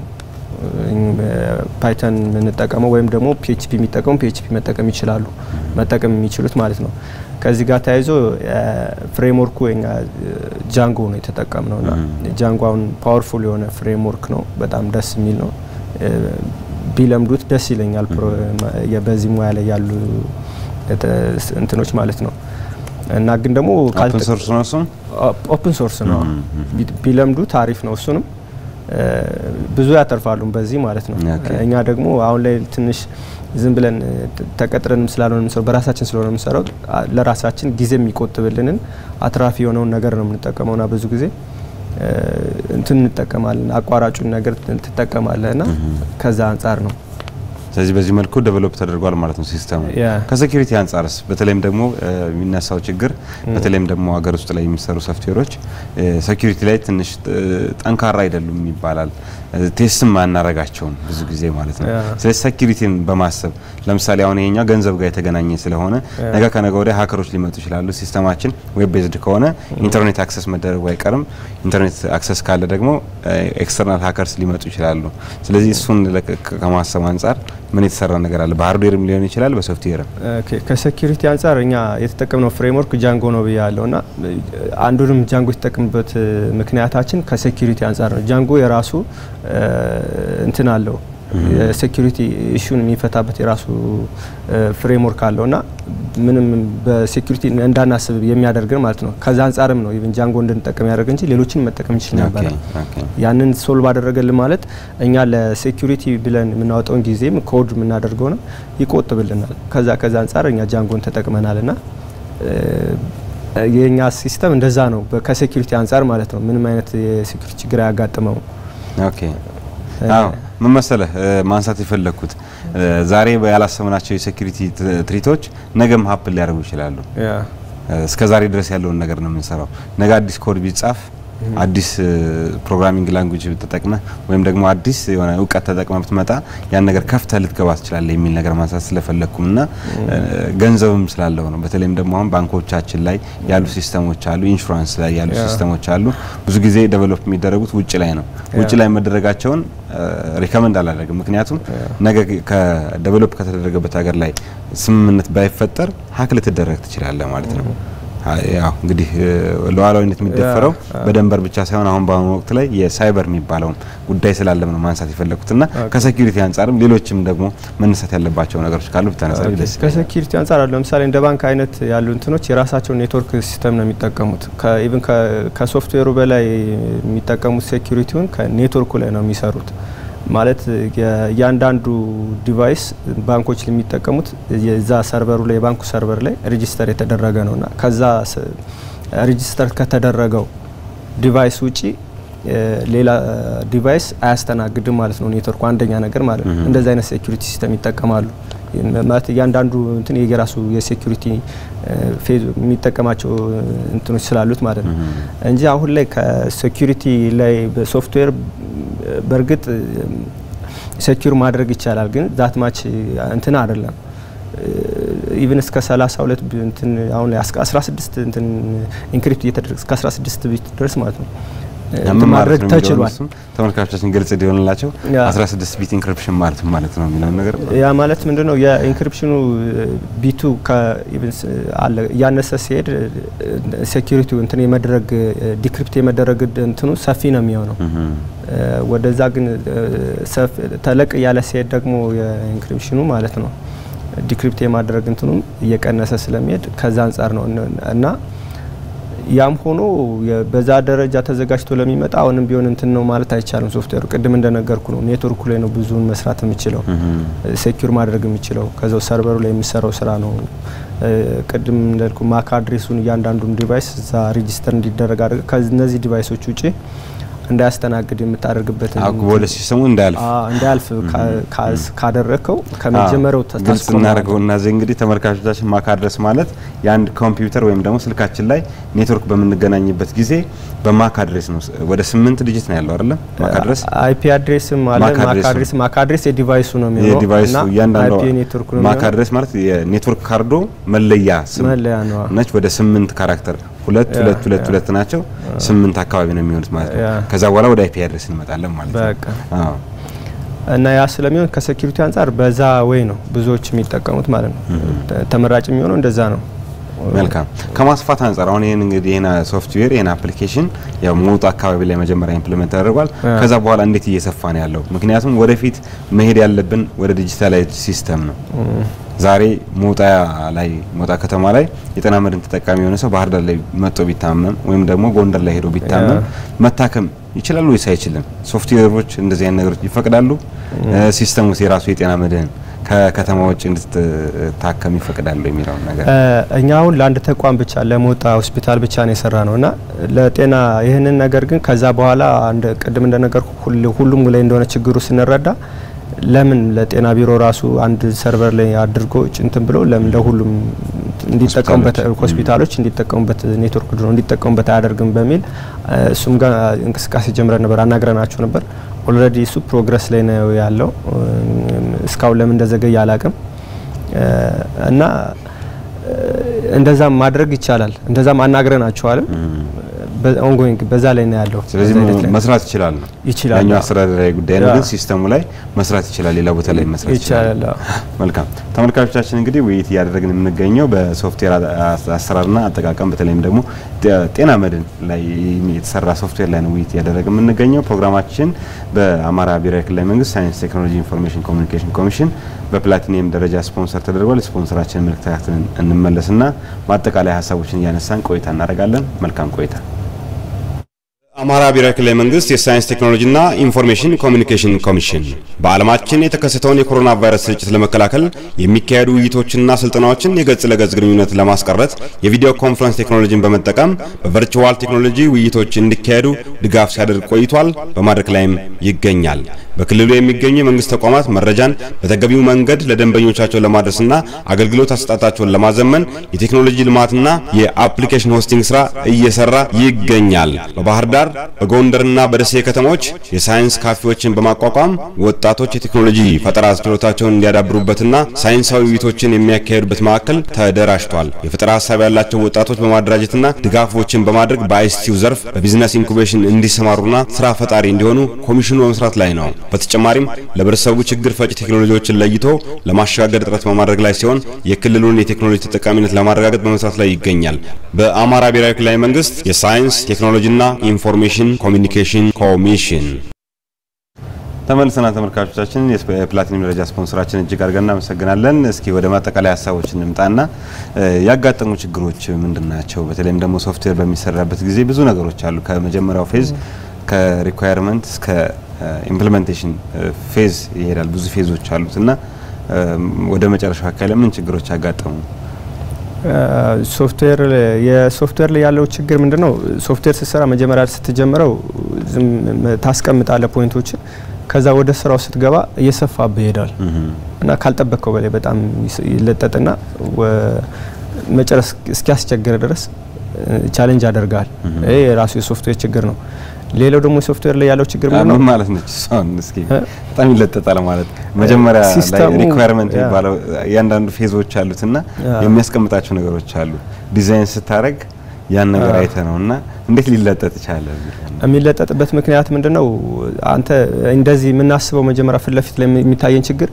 ፓይተን የምንጠቀመው ወይም ደግሞ PHP የሚጠቀሙ PHP መጠቀም ይችላሉ መጠቀም የሚችሉት ማለት ነው ከዚህ ጋር ታይዞ ፍሬምወርኩ ወይኛ ጃንጎ ነው የተጠቀምነውና ጃንጎውን ፓወርፉል የሆነ ፍሬምወርክ ነው በጣም ደስ የሚል ነው ቢለምዱት ደስ ይለኛል በዚህ ሙያ ላይ ያሉ እንትኖች ማለት ነው እና ግን ደግሞ ኦፕን ሶርስ ነው ቢለምዱ ታሪፍ ነው እሱንም ብዙ ያተርፋሉ በዚህ ማለት ነው እኛ ደግሞ አሁን ላይ ትንሽ ዝም ብለን ተቀጥረን ስላልሆነ ነው በራሳችን ስለሆነ የምንሰራው ለራሳችን ጊዜ የሚቆጥብልንን አትራፊ የሆነውን ነገር ነው የምንጠቀመውና ብዙ ጊዜ እንትን እንጠቀማለን አቋራጩን ነገር ተጠቀማለና ከዛ አንፃር ነው
ስለዚህ በዚህ መልኩ ዴቨሎፕ ተደርጓል ማለት ነው ሲስተሙ ከሴኩሪቲ አንፃርስ በተለይም ደግሞ የሚነሳው ችግር በተለይም ደግሞ ሀገር ውስጥ ላይ የሚሰሩ ሶፍትዌሮች ሴኩሪቲ ላይ ትንሽ ጠንካራ አይደሉም ይባላል ቴስትም ማናረጋቸውም ብዙ ጊዜ ማለት ነው ስለዚህ ሴኩሪቲን በማሰብ ለምሳሌ አሁን ይሄኛ ገንዘብ ጋር የተገናኘ ስለሆነ ነገ ከነገ ወዲያ ሃከሮች ሊመጡ ይችላሉ ሲስተማችን ዌብ ቤዝድ ከሆነ ኢንተርኔት አክሰስ መደረግ አይቀርም ኢንተርኔት አክሰስ ካለ ደግሞ ኤክስተርናል ሃከርስ ሊመጡ ይችላሉ ስለዚህ እሱን ከማሰብ አንፃር ምን የተሰራ ነገር አለ በሃርድዌርም ሊሆን ይችላል በሶፍትዌርም
ከሴኩሪቲ አንፃር እኛ የተጠቀምነው ፍሬምወርክ ጃንጎ ነው ብያለውና አንዱንም ጃንጎ የተጠቀምበት ምክንያታችን ከሴኩሪቲ አንፃር ነው ጃንጎ የራሱ እንትን አለው የሴኩሪቲ ኢሹን የሚፈታበት የራሱ ፍሬምወርክ አለውና ምንም በሴኩሪቲ እንዳናስብ የሚያደርገን ማለት ነው ከዛ አንፃርም ነው ኢቭን ጃንጎ እንድንጠቀም ያደርግ እንጂ ሌሎችን መጠቀም ይችላል ነበር ያንን ሶልቭ አደረገልን ማለት እኛ ለሴኩሪቲ ብለን ምናወጣውን ጊዜም ኮድ ምናደርገው ነው ይቆጥብልናል ከዛ አንፃር እኛ ጃንጎን ተጠቅመናልና የኛ ሲስተም እንደዛ ነው ከሴኩሪቲ አንፃር ማለት ነው ምንም አይነት የሴኩሪቲ ችግር ያጋጥመው ኦኬ
አዎ ምን መሰለህ ማንሳት ይፈልኩት ዛሬ ያላሰብናቸው የሴኩሪቲ ትሪቶች ነገም ሀፕል ሊያደርጉ ይችላሉ እስከ ዛሬ ድረስ ያለውን ነገር ነው የምንሰራው ነገ አዲስ ኮድ ቢጻፍ አዲስ ፕሮግራሚንግ ላንጉዌጅ ተጠቅመህ ወይም ደግሞ አዲስ የሆነ ዕውቀት ተጠቅመህ ብትመጣ ያን ነገር ከፍተህ ልትገባ ትችላለህ የሚል ነገር ማንሳት ስለፈለኩና ገንዘብም ስላለው ነው በተለይም ደግሞ አሁን ባንኮቻችን ላይ ያሉ ሲስተሞች አሉ ኢንሹራንስ ላይ ያሉ ሲስተሞች አሉ ብዙ ጊዜ ዴቨሎፕ የሚደረጉት ውጪ ላይ ነው ውጪ ላይ መደረጋቸውን ሪከመንድ አላደርግም ምክንያቱም ነገ ከዴቨሎፕ ከተደረገበት ሀገር ላይ ስምምነት ባይፈጠር ሀክ ልትደረግ ትችላለህ ማለት ነው ያው እንግዲህ ለዋላዊነት የሚደፈረው በደንበር ብቻ ሳይሆን አሁን ባሁን ወቅት ላይ የሳይበር የሚባለው ጉዳይ ስላለም ነው ማንሳት ይፈልኩትና ከሴኩሪቲ አንፃርም ሌሎችም ደግሞ መነሳት ያለባቸው ነገሮች ካሉ ብታነሳው ደስ
ከሴኩሪቲ አንፃር ለምሳሌ እንደ ባንክ አይነት ያሉ እንትኖች የራሳቸው ኔትወርክ ሲስተም ነው የሚጠቀሙት ኢቭን ከሶፍትዌሩ በላይ የሚጠቀሙት ሴኩሪቲውን ከኔትወርኩ ላይ ነው የሚሰሩት ማለት ያንዳንዱ ዲቫይስ ባንኮች ለሚጠቀሙት የዛ ሰርቨሩ ላይ ባንኩ ሰርቨር ላይ ሬጂስተር የተደረገ ነውና ከዛ ሬጂስተር ከተደረገው ዲቫይስ ውጪ ሌላ ዲቫይስ አያስተናግድም ማለት ነው ኔትወርኩ አንደኛ ነገር ማለት ነው እንደዛ አይነት ሴኩሪቲ ሲስተም ይጠቀማሉ ማለት ያንዳንዱ እንትን የራሱ የሴኩሪቲ ፌዝ የሚጠቀማቸው እንትኖች ስላሉት ማለት ነው እንጂ አሁን ላይ ከሴኩሪቲ ላይ በሶፍትዌር በርግጥ ሴኩር ማድረግ ይቻላል ግን ዛት ማች እንትን አይደለም ኢቭን እስከ 32 እንትን አሁን ላይ 16 እንትን ኢንክሪፕት እየተደረገ እስከ 16 ቢት ድረስ ማለት ነው ማድረግ ተችሏል
ተመልካቾቻችን ግልጽ እንዲሆንላቸው 16 ቢት ኢንክሪፕሽን ማለት ነው የሚለው ነገር
ያ ማለት ምንድነው የኢንክሪፕሽኑ ቢቱ ከኢቭን አለ ያነሰ ሲሄድ ሴኩሪቲው እንትን የመድረግ ዲክሪፕት የመደረግ እንትኑ ሰፊ ነው የሚሆነው ወደዛ ግን ተለቅ ያለ ሲሄድ ደግሞ የኢንክሪፕሽኑ ማለት ነው ዲክሪፕት የማድረግ እንትኑ እየቀነሰ ስለሚሄድ ከዛ አንፃር ነው እና ያም ሆኖ በዛ ደረጃ ተዘጋጅቶ ለሚመጣ አሁንም ቢሆን እንትን ነው ማለት አይቻልም ሶፍትዌሩ ቅድም እንደነገርኩ ነው ኔትወርኩ ላይ ነው ብዙን መስራት የሚችለው ሴኩር ማድረግ የሚችለው ከዛው ሰርቨሩ ላይ የሚሰራው ስራ ነው ቅድም እንደልኩ ማክ አድሬሱን ያንዳንዱን ዲቫይስ እዛ ሬጂስተር እንዲደረግ አድርገ ከነዚህ ዲቫይሶች ውጪ እንዳያስተናግድ የምታደርግበት
ወደ ሲስተሙ
እንዳያልፍ ካደረከው ከመጀመሪያው
ተስፋ እናደርገውና እንግዲህ ተመልካቾቻችን ማክ አድሬስ ማለት የአንድ ኮምፒውተር ወይም ደግሞ ስልካችን ላይ ኔትወርክ በምንገናኝበት ጊዜ በማክ አድሬስ ነው ወደ 8 ዲጂት ነው ያለው አይደል ማክ አድሬስ
አይፒ አድሬስም ማለት ማክ አድሬስ የዲቫይሱ ነው የሚሆነው
የዲቫይሱ ያንዳንዱ ማክ አድሬስ ማለት የኔትወርክ ካርዶ መለያ
ነው
ነች ወደ 8 ካራክተር 2 ናቸው 8 አካባቢ ነው የሚሆኑት ማለት ነው ከዛ በኋላ ወደ አይፒ አድሬስ እንመጣለን ማለት ነው
እና ያ ስለሚሆን ከሴኩሪቲ አንፃር በዛ ወይ ነው ብዙዎች የሚጠቀሙት ማለት ነው ተመራጭ የሚሆነው እንደዛ ነው
መልካም ከማስፋት አንፃር አሁን ይሄን እንግዲህ ይሄን ሶፍትዌር ይሄን አፕሊኬሽን ያው ሞጣ አካባቢ ላይ መጀመሪያ ኢምፕሊመንት ተደርጓል ከዛ በኋላ እንዴት እየሰፋ ነው ያለው ምክንያቱም ወደፊት መሄድ ያለብን ወደ ዲጂታላይዝድ ሲስተም ነው ዛሬ ሞጣ ከተማ ላይ የጤና መድን ተጠቃሚ የሆነ ሰው ባህር ዳር ላይ መጥቶ ቢታመም ወይም ደግሞ ጎንደር ላይ ሄዶ ቢታመም መታከም ይችላል ወይስ አይችልም ሶፍትዌሮች እንደዚህ አይነት ነገሮች ይፈቅዳሉ ሲስተሙስ የራሱ የጤና መድን ከከተማዎች እንድትታከም ይፈቅዳሉ የሚለው ነገር
እኛ አሁን ለአንድ ተቋም ብቻ ለሞጣ ሆስፒታል ብቻ ነው የሰራነው እና ለጤና ይሄንን ነገር ግን ከዛ በኋላ አንድ ቅድም እንደነገርኩ ሁሉም ላይ እንደሆነ ችግሩ ስንረዳ ለምን ለጤና ቢሮ ራሱ አንድ ሰርቨር ላይ አድርጎ እንትን ብሎ ለምን ለሁሉም እንዲጠቀሙበት ሆስፒታሎች እንዲጠቀሙበት ኔትወርክ ድሮ እንዲጠቀሙበት አያደርግም በሚል እሱም ጋር እንቅስቃሴ ጀምረን ነበር አናግረናቸው ነበር ኦልሬዲ እሱ ፕሮግረስ ላይ ነው ያለው እስካው ለምን እንደዘገየ አላቅም እና እንደዛም ማድረግ ይቻላል እንደዛም አናግረናቸዋል ኦንጎይንግ በዛ ላይ ነው ያለው
ስለዚህ መስራት ይችላል ያኛው አሰራራዊ ጉዳይ ነው ግን ሲስተሙ ላይ መስራት ይችላል ሌላ ቦታ ላይ መስራት
ይችላል
መልካም ተመልካቾቻችን እንግዲህ ውይይት ያደረግን የምንገኘው በሶፍትዌር አሰራርና አጠቃቀም በተለይም ደግሞ ጤና መድን ላይ የተሰራ ሶፍትዌር ላይ ነው ውይይት ያደረግን የምንገኘው ፕሮግራማችን በአማራ ብሔራዊ ክልላዊ መንግስት ሳይንስ ቴክኖሎጂ ኢንፎርሜሽን ኮሚኒኬሽን ኮሚሽን በፕላቲኒየም ደረጃ ስፖንሰር ተደርጓል ስፖንሰራችን መልእክታችንን እንመለስና ማጠቃለያ ሀሳቦችን ያነሳን ቆይታ እናደርጋለን መልካም ቆይታ አማራ ብሔራዊ ክልላዊ መንግስት የሳይንስ ቴክኖሎጂና ኢንፎርሜሽን ኮሚኒኬሽን ኮሚሽን በዓለማችን የተከሰተውን የኮሮና ቫይረስ ስርጭት ለመከላከል የሚካሄዱ ውይይቶችና ስልጠናዎችን የገጽ ለገጽ ግንኙነት ለማስቀረት የቪዲዮ ኮንፈረንስ ቴክኖሎጂን በመጠቀም በቨርቹዋል ቴክኖሎጂ ውይይቶች እንዲካሄዱ ድጋፍ ሲያደርግ ቆይቷል በማድረግ ላይም ይገኛል በክልሉ የሚገኙ የመንግስት ተቋማት መረጃን በተገቢው መንገድ ለደንበኞቻቸው ለማድረስና አገልግሎት አሰጣጣቸውን ለማዘመን የቴክኖሎጂ ልማትና የአፕሊኬሽን ሆስቲንግ ስራ እየሰራ ይገኛል በባህር ዳር በጎንደርና በደሴ ከተሞች የሳይንስ ካፌዎችን በማቋቋም ወጣቶች የቴክኖሎጂ ፈጠራ ችሎታቸውን እንዲያዳብሩበትና ሳይንሳዊ ውይይቶችን የሚያካሂዱበት ማዕከል ተደራጅቷል የፈጠራ ሐሳብ ያላቸው ወጣቶች በማደራጀትና ድጋፎችን በማድረግ በአይሲቲው ዘርፍ በቢዝነስ ኢንኩቤሽን እንዲሰማሩና ስራ ፈጣሪ እንዲሆኑ ኮሚሽኑ በመስራት ላይ ነው በተጨማሪም ለብረሰቡ ችግር ፈጭ ቴክኖሎጂዎችን ለይቶ ለማሻገር ጥረት በማድረግ ላይ ሲሆን የክልሉን የቴክኖሎጂ ተጠቃሚነት ለማረጋገጥ በመስራት ላይ ይገኛል በአማራ ብሔራዊ ክልላዊ መንግስት የሳይንስ ቴክኖሎጂና ኢንፎርሜሽን ኮሚኒኬሽን ኮሚሽን ተመልሰና ተመልካቾቻችን የፕላቲኒየም ደረጃ ስፖንሰራችን እጅግ አድርገን እናመሰግናለን እስኪ ወደ ማጠቃለያ ሀሳቦች እንምጣና ያጋጠሙ ችግሮች ምንድናቸው በተለይም ደግሞ ሶፍትዌር በሚሰራበት ጊዜ ብዙ ነገሮች አሉ ከመጀመሪያው ፌዝ ከሪኳየርመንት እስከ ኢምፕሊሜንቴሽን ፌዝ ይሄዳል ብዙ ፌዞች አሉትና ወደ መጨረሻው አካባቢ ምን ችግሮች ያጋጠሙ
የሶፍትዌር ላይ ያለው ችግር ምንድነው ሶፍትዌር ሲሰራ መጀመሪያ ስትጀምረው ታስቀምጣለ ፖይንቶችን ከዛ ወደ ስራው ስትገባ እየሰፋብህ ይሄዳል እና ካልጠበቀው በላይ በጣም ይለጠጥና መጨረስ እስኪያስቸግር ድረስ ቻሌንጅ ያደርጋል ይሄ የራሱ የሶፍትዌር ችግር ነው ሌላው ደግሞ ሶፍትዌር ላይ ያለው ችግር ምንድነው
ማለት ነው እሱን እስኪ በጣም ይለጠጣል ማለት መጀመሪያ ላይ ሪኳየርመንት የሚባለው ያንዳንዱ ፌዞች አሉትና የሚያስቀምጣቸው ነገሮች አሉ ዲዛይን ስታረግ ያን ነገር አይተነውና እንዴት ሊለጠጥ ይችላል
የሚለጠጥበት ምክንያት ምንድነው አንተ እንደዚህ የምናስበው መጀመሪያ ፍለፊት ላይ የሚታየን ችግር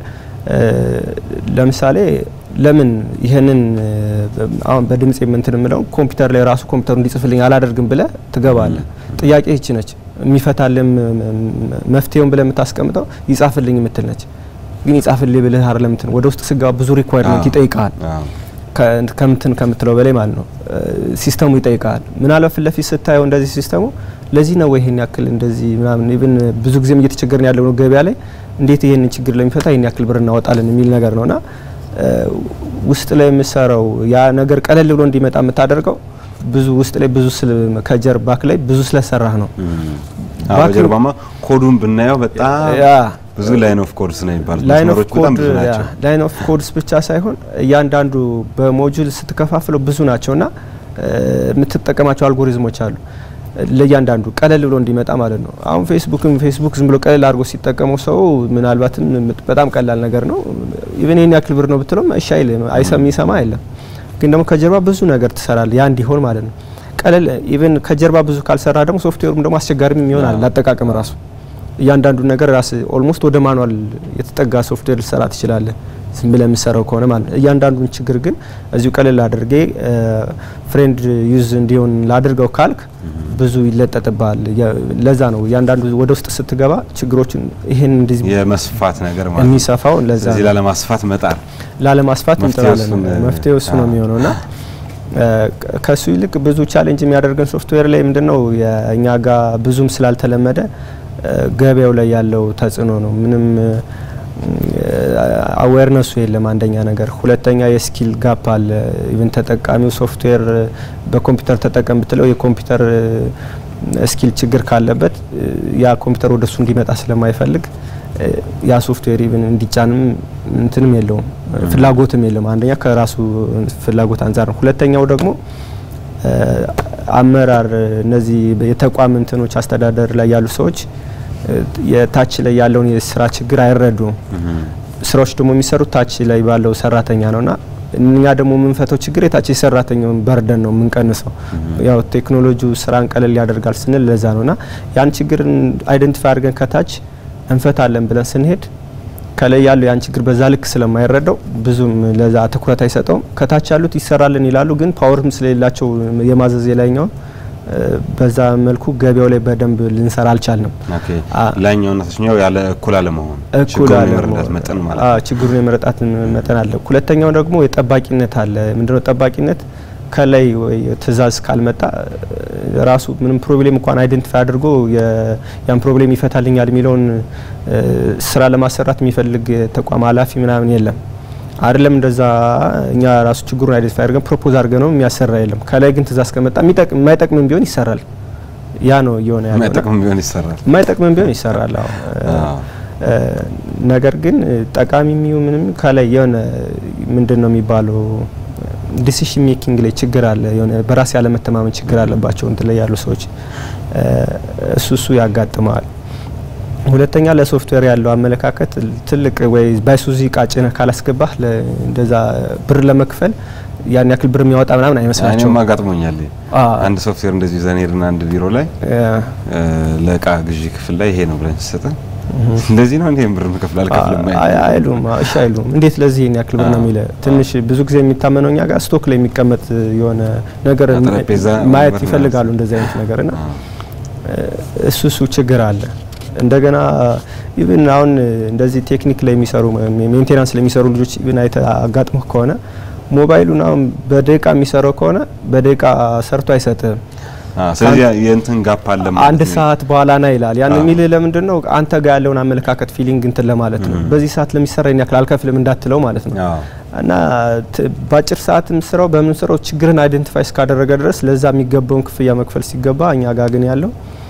ለምሳሌ ለምን ይሄንን አሁን በድምጽ የምንተምለው ኮምፒውተር ላይ ራሱ ኮምፒውተሩ እንዲጽፍልኝ አላደርግም ብለ ትገባለህ ጥያቄ እቺ ነች የሚፈታልም መፍትሄውን ብለ የምታስቀምጠው ይጻፍልኝ የምትል ነች ግን ይጻፍልኝ ብለ አይደለም እንትን ወደ ውስጥ ስጋ ብዙ ሪኳየርመንት ይጠይቃል ከምትለው በላይ ማለት ነው ሲስተሙ ይጠይቃል ምናልባት ፍለፊት ስታየው እንደዚህ ሲስተሙ ለዚህ ነው ይሄን ያክል እንደዚህ ምናምን ኢቭን ብዙ ጊዜም እየተቸገርን ያለው ነው ገበያ ላይ እንዴት ይሄንን ችግር ለሚፈታ ይሄን ያክል ብር እናወጣለን የሚል ነገር ነውና ውስጥ ላይ የምሰራው ያ ነገር ቀለል ብሎ እንዲመጣ የምታደርገው ብዙ ውስጥ ላይ ብዙ ከጀርባክ ላይ ብዙ ስለሰራህ ነው
በጀርባማ ኮዱን ብናየው በጣም ብዙ ላይን ኦፍ ኮድስ ነው ይባላል መስመሮች በጣም ብዙ ናቸው
ላይን ኦፍ ኮድስ ብቻ ሳይሆን ያንዳንዱ በሞጁል ስትከፋፍለው ብዙ ናቸውና የምትጠቀማቸው አልጎሪዝሞች አሉ ለያንዳንዱ ቀለል ብሎ እንዲመጣ ማለት ነው አሁን ፌስቡክ ዝም ብሎ ቀለል አድርጎ ሲጠቀመው ሰው ምናልባትም በጣም ቀላል ነገር ነው ኢቭን የኛ ያክል ብር ነው ብትሎም አይሰማ አይደለም ግን ደግሞ ከጀርባ ብዙ ነገር ተሰራል ያ እንዲሆን ማለት ነው ቀለል ኢቭን ከጀርባ ብዙ ካልሰራ ደግሞ ሶፍትዌሩም ደግሞ አስቸጋሪም ይሆናል ለአጠቃቀም ራሱ ያንዳንዱ ነገር ራስ ኦልሞስት ወደ ማኑዋል የተጠጋ ሶፍትዌር ልሰራት ይችላል ዝም ብለ የምሰራው ከሆነ ማለት ያንዳንዱን ችግር ግን እዚሁ ቀለል አድርጌ ፍሬንድ ዩዝ እንዲሆን ላድርገው ካልክ ብዙ ይለጠጥባል ለዛ ነው ያንዳንዱ ወደ ውስጥ ስትገባ ችግሮችን ይሄን እንደዚህ
የመስፋት ነገር ማለት
የሚሰፋው ለዛ
እዚህ ላለማስፋት መጣር
ላለማስፋት እንጥራለን መፍትሄው እሱ ነው የሚሆነውና ከሱ ይልቅ ብዙ ቻሌንጅ የሚያደርገን ሶፍትዌር ላይ ምንድነው የኛ ጋር ብዙም ስላልተለመደ ገበያው ላይ ያለው ተጽዕኖ ነው ምንም አዌርነሱ የለም አንደኛ ነገር ሁለተኛ የስኪል ጋፕ አለ ኢቭን ተጠቃሚው ሶፍትዌር በኮምፒውተር ተጠቀም ብትለው የኮምፒውተር ስኪል ችግር ካለበት ያ ኮምፒውተር ወደሱ እንዲመጣ ስለማይፈልግ ያ ሶፍትዌር ኢቭን እንዲጫንም እንትንም የለውም ፍላጎትም የለም አንደኛ ከራሱ ፍላጎት አንፃር ነው ሁለተኛው ደግሞ አመራር እነዚህ የተቋም እንትኖች አስተዳደር ላይ ያሉ ሰዎች የታች ላይ ያለውን የስራ ችግር አይረዱም ስራዎች ደግሞ የሚሰሩት ታች ላይ ባለው ሰራተኛ ነውና እኛ ደግሞ ምንፈተው ችግር የታች የሰራተኛውን በርደን ነው ምንቀንሰው ያው ቴክኖሎጂው ስራን ቀለል ያደርጋል ስንል ለዛ ነውና ያን ችግር አይደንቲፋይ አድርገን ከታች እንፈታለን ብለን ስንሄድ ከላይ ያለው ያን ችግር በዛ ልክ ስለማይረዳው ብዙም ለዛ ትኩረት አይሰጠውም ከታች ያሉት ይሰራልን ይላሉ ግን ፓወርም ስለሌላቸው የማዘዝ የላይኛው በዛ መልኩ ገበያው ላይ በደንብ ልንሰራ አልቻልንም
ኦኬ ላይኛውና ታችኛው ያለ እኩል አለመሆን ችግሩን የመረዳት መጠን ማለት
ችግሩን የመረዳት መጠን አለ ሁለተኛው ደግሞ የጠባቂነት አለ ምንድነው ጠባቂነት ከላይ ትዛዝ ካልመጣ ራሱ ምንም ፕሮብሌም እንኳን አይደንቲፋይ አድርጎ ያን ፕሮብሌም ይፈታልኛል የሚለውን ስራ ለማሰራት የሚፈልግ ተቋም ኃላፊ ምናምን የለም አይደለም እንደዛ እኛ ራሱ ችግሩን አይደንቲፋይ አድርገን ፕሮፖዝ አድርገን ነው የሚያሰራ የለም ከላይ ግን ትዛዝ ከመጣ የማይጠቅምም ቢሆን ይሰራል ያ ነው የሆነ ያለው የማይጠቅምም ቢሆን ይሰራል ነገር ግን ጠቃሚው ምንም ከላይ የሆነ ምንድነው የሚባለው ዲሲሽን ሜኪንግ ላይ ችግር አለ የሆነ በራስ ያለ መተማመን ችግር አለባቸው እንት ላይ ያሉ ሰዎች እሱ ያጋጥማል ሁለተኛ ለሶፍትዌር ያለው አመለካከት ትልቅ ወይ ባይሱዚ ቃጭነ ካላስገባህ እንደዛ ብር ለመክፈል ያን ያክል ብር የሚያወጣ ምናምን አይመስላቸው
እኔም አጋጥሞኛል አንድ ሶፍትዌር እንደዚህ ዘኔርና አንድ ቢሮ ላይ ለቃ ግዢ ክፍል ላይ ይሄ ነው ብለን ተሰጠን እንደዚህ ነው እንዴ ብር መከፈል አልከፍልም አይሉም እንዴት ለዚህ ይሄን ያክል ብር ነው የሚለ ትንሽ ብዙ ጊዜ የሚታመነውኛ ጋር ስቶክ ላይ የሚቀመጥ የሆነ ነገር ማየት ይፈልጋሉ እንደዚህ አይነት ነገርና እሱ ችግር አለ እንደገና ኢቭን አሁን እንደዚህ ቴክኒክ ላይ የሚሰሩ ሜንቴናንስ ላይ የሚሰሩ ልጆች ኢቭን አጋጥሞ ከሆነ ሞባይሉን አሁን በደቂቃ የሚሰራው ከሆነ በደቂቃ ሰርቶ አይሰጥም ስለዚህ የእንትን ጋፕ አለ ማለት
አንድ ሰዓት በኋላ ና ይላል ያን የሚል ለምንድነው አንተ ጋር ያለውን አመለካከት ፊሊንግ እንትን ለማለት ነው በዚህ ሰዓት ለሚሰራኝ ያክል አልከፍልም እንዳትለው ማለት ነው እና ባጭር ሰዓትም ስራው በምን ስራው ችግርን አይደንቲፋይ እስካደረገ ድረስ ለዛ የሚገባውን ክፍያ መክፈል ሲገባ እኛ ጋር ግን ያለው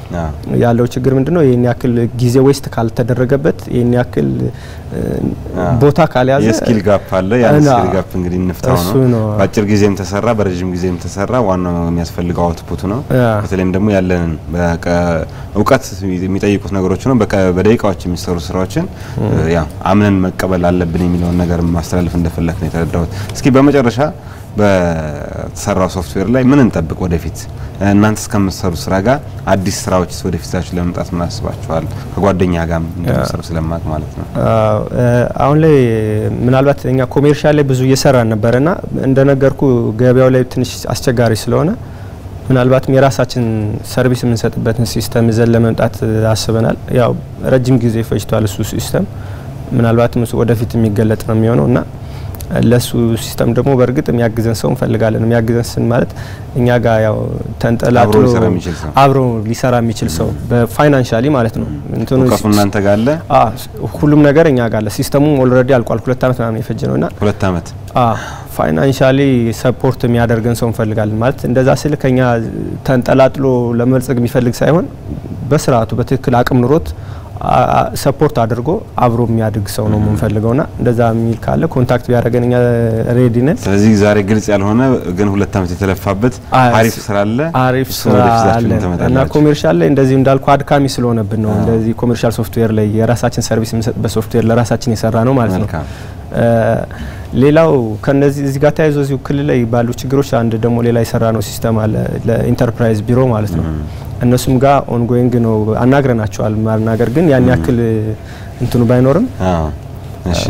ያለው ችግር ምንድነው ይሄን ያክል ጊዜ ዌስት ካልተደረገበት ይሄን ያክል ቦታ ካልያዘ
የስኪል ጋፕ አለ ያ ስኪል ጋፕ እንግዲህ እንፍታው ነው ባጭር ጊዜም ተሰራ በረጅም ጊዜም ተሰራ ዋናው የሚያስፈልገው አውትፑት ነው በተለይም ደግሞ ያለንን እውቀት የሚጠይቁት ነገሮች ነው በደቂቃዎች የሚሰሩ ስራዎችን ያ አምነን መቀበል አለብን የሚለው ነገር ማስተላለፍ እንደፈለክ ነው የተረዳሁት እስኪ በመጨረሻ በተሰራው ሶፍትዌር ላይ ምን እንጠብቅ ወደፊት እናንተ እስከምትሰሩ ስራ ጋር አዲስ ስራዎች ወደፊታችሁ ለመምጣት ምን አስባችኋል ከጓደኛ ጋር እንደምትሰሩ ስለማቅ ማለት ነው
አሁን ላይ ምናልባት እኛ ኮሜርሻል ላይ ብዙ እየሰራን ነበርና እንደነገርኩ ገበያው ላይ ትንሽ አስቸጋሪ ስለሆነ ምናልባት የራሳችን ሰርቪስ የምንሰጥበትን ሲስተም ይዘን ለመምጣት አስበናል ያው ረጅም ጊዜ ፈጅቷል እሱ ሲስተም ምናልባት ወደፊት የሚገለጥ ነው የሚሆነውና ለሱ ሲስተም ደግሞ በርግጥ የሚያግዘን ሰው እንፈልጋለን የሚያግዘን ማለት እኛ ጋር ያው ተንጠላጥሎ አብሮ ሊሰራ የሚችል ሰው በፋይናንሻሊ ማለት ነው እንትኑ
እናንተ ጋር አለ
ሁሉም ነገር እኛ ጋር አለ ሲስተሙ ኦልሬዲ አልቋል 2 አመት ምናምን የፈጀነውና
2 አመት
ፋይናንሻሊ ሰፖርት የሚያደርገን ሰው እንፈልጋለን ማለት እንደዛ ስለ ከኛ ተንጠላጥሎ ለመልጸግ የሚፈልግ ሳይሆን በስርዓቱ በትክክል አቅም ኑሮት ሰፖርት አድርጎ አብሮ የሚያድግ ሰው ነው የምንፈልገውና እንደዛ የሚል ካለ ኮንታክት ቢያደርገንኛ ሬዲ ነን
ስለዚህ ዛሬ ግልጽ ያልሆነ ግን 2 አመት የተለፋበት አሪፍ ስራ አለ
እና ኮሜርሻል ላይ እንደዚህ እንዳልኩ አድካሚ ስለሆነብን ነው እንደዚህ ኮሜርሻል ሶፍትዌር ላይ የራሳችን ሰርቪስ የምንሰጥበት ሶፍትዌር ለራሳችን የሰራ ነው ማለት ነው ሌላው ከነዚህ እዚህ ጋር ታይዞ እዚሁ ክልል ላይ ባሉ ችግሮች አንድ ደግሞ ሌላ የሰራ ነው ሲስተም አለ ለኢንተርፕራይዝ ቢሮ ማለት ነው እነሱም ጋር ኦንጎይንግ ነው አናግረናቸዋል ማናገር ግን ያን ያክል እንትኑ ባይኖርም እሺ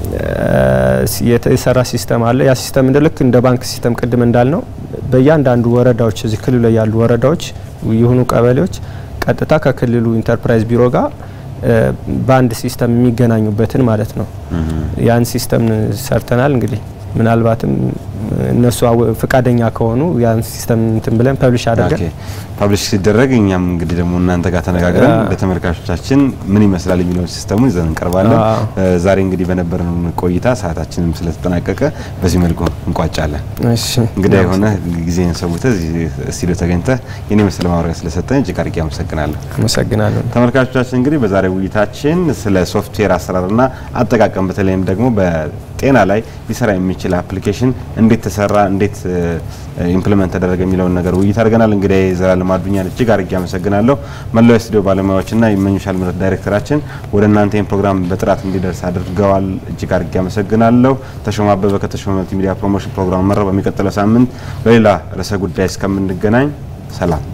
የተሰራ ሲስተም አለ ያ ሲስተም እንደልክ እንደ ባንክ ሲስተም ቅድም እንዳልነው በእያንዳንዱ ወረዳዎች እዚህ ክልል ላይ ያሉ ወረዳዎች ይሁኑ ቀበሌዎች ቀጥታ ከክልሉ ኢንተርፕራይዝ ቢሮ ጋር ባንድ ሲስተም የሚገናኙበትን ማለት ነው ያን ሲስተም ሰርተናል እንግዲህ ምናልባትም እነሱ ፍቃደኛ ከሆኑ ያን ሲስተም እንትን ብለን ፐብሊሽ አድርገን
ፐብሊሽ ሲደረግ እኛም እንግዲህ ደግሞ እናንተ ጋር ተነጋግረን ለተመልካቾቻችን ምን ይመስላል የሚለው ሲስተሙን ይዘን እንቀርባለን ዛሬ እንግዲህ በነበረን ቆይታ ሰዓታችንም ስለተጠናቀቀ በዚህ መልኩ እንቋጫለን እሺ እንግዲህ የሆነ ጊዜን ሰውተ ስቱዲዮ ተገኝተ የኔ መሰለ ማብራሪያ ስለሰጠኝ እጅግ አድርጌ አመሰግናለሁ ተመልካቾቻችን እንግዲህ በዛሬ ውይይታችን ስለ ሶፍትዌር አሰራርና አጠቃቀም በተለይም ደግሞ በጤና ላይ ሊሰራ የሚችል አፕሊኬሽን እንዴት ተሰራ እንዴት ኢምፕሊመንት ተደረገ የሚለውን ነገር ውይይት አድርገናል እንግዲህ ዘላለም አዱኛን እጅግ አድርጌ አመሰግናለሁ መላው ስቱዲዮ ባለሙያዎችና የመንሻል ምርት ዳይሬክተራችን ወደ እናንተ ይሄን ፕሮግራም በጥራት እንዲደርስ አድርገዋል እጅግ አድርጌ አመሰግናለሁ ተሾመ አበበ ከተሾመ መልቲ ሚዲያ ፕሮሞሽን ፕሮግራም መረብ በሚቀጥለው ሳምንት በሌላ ርዕሰ ጉዳይ እስከምንገናኝ ሰላም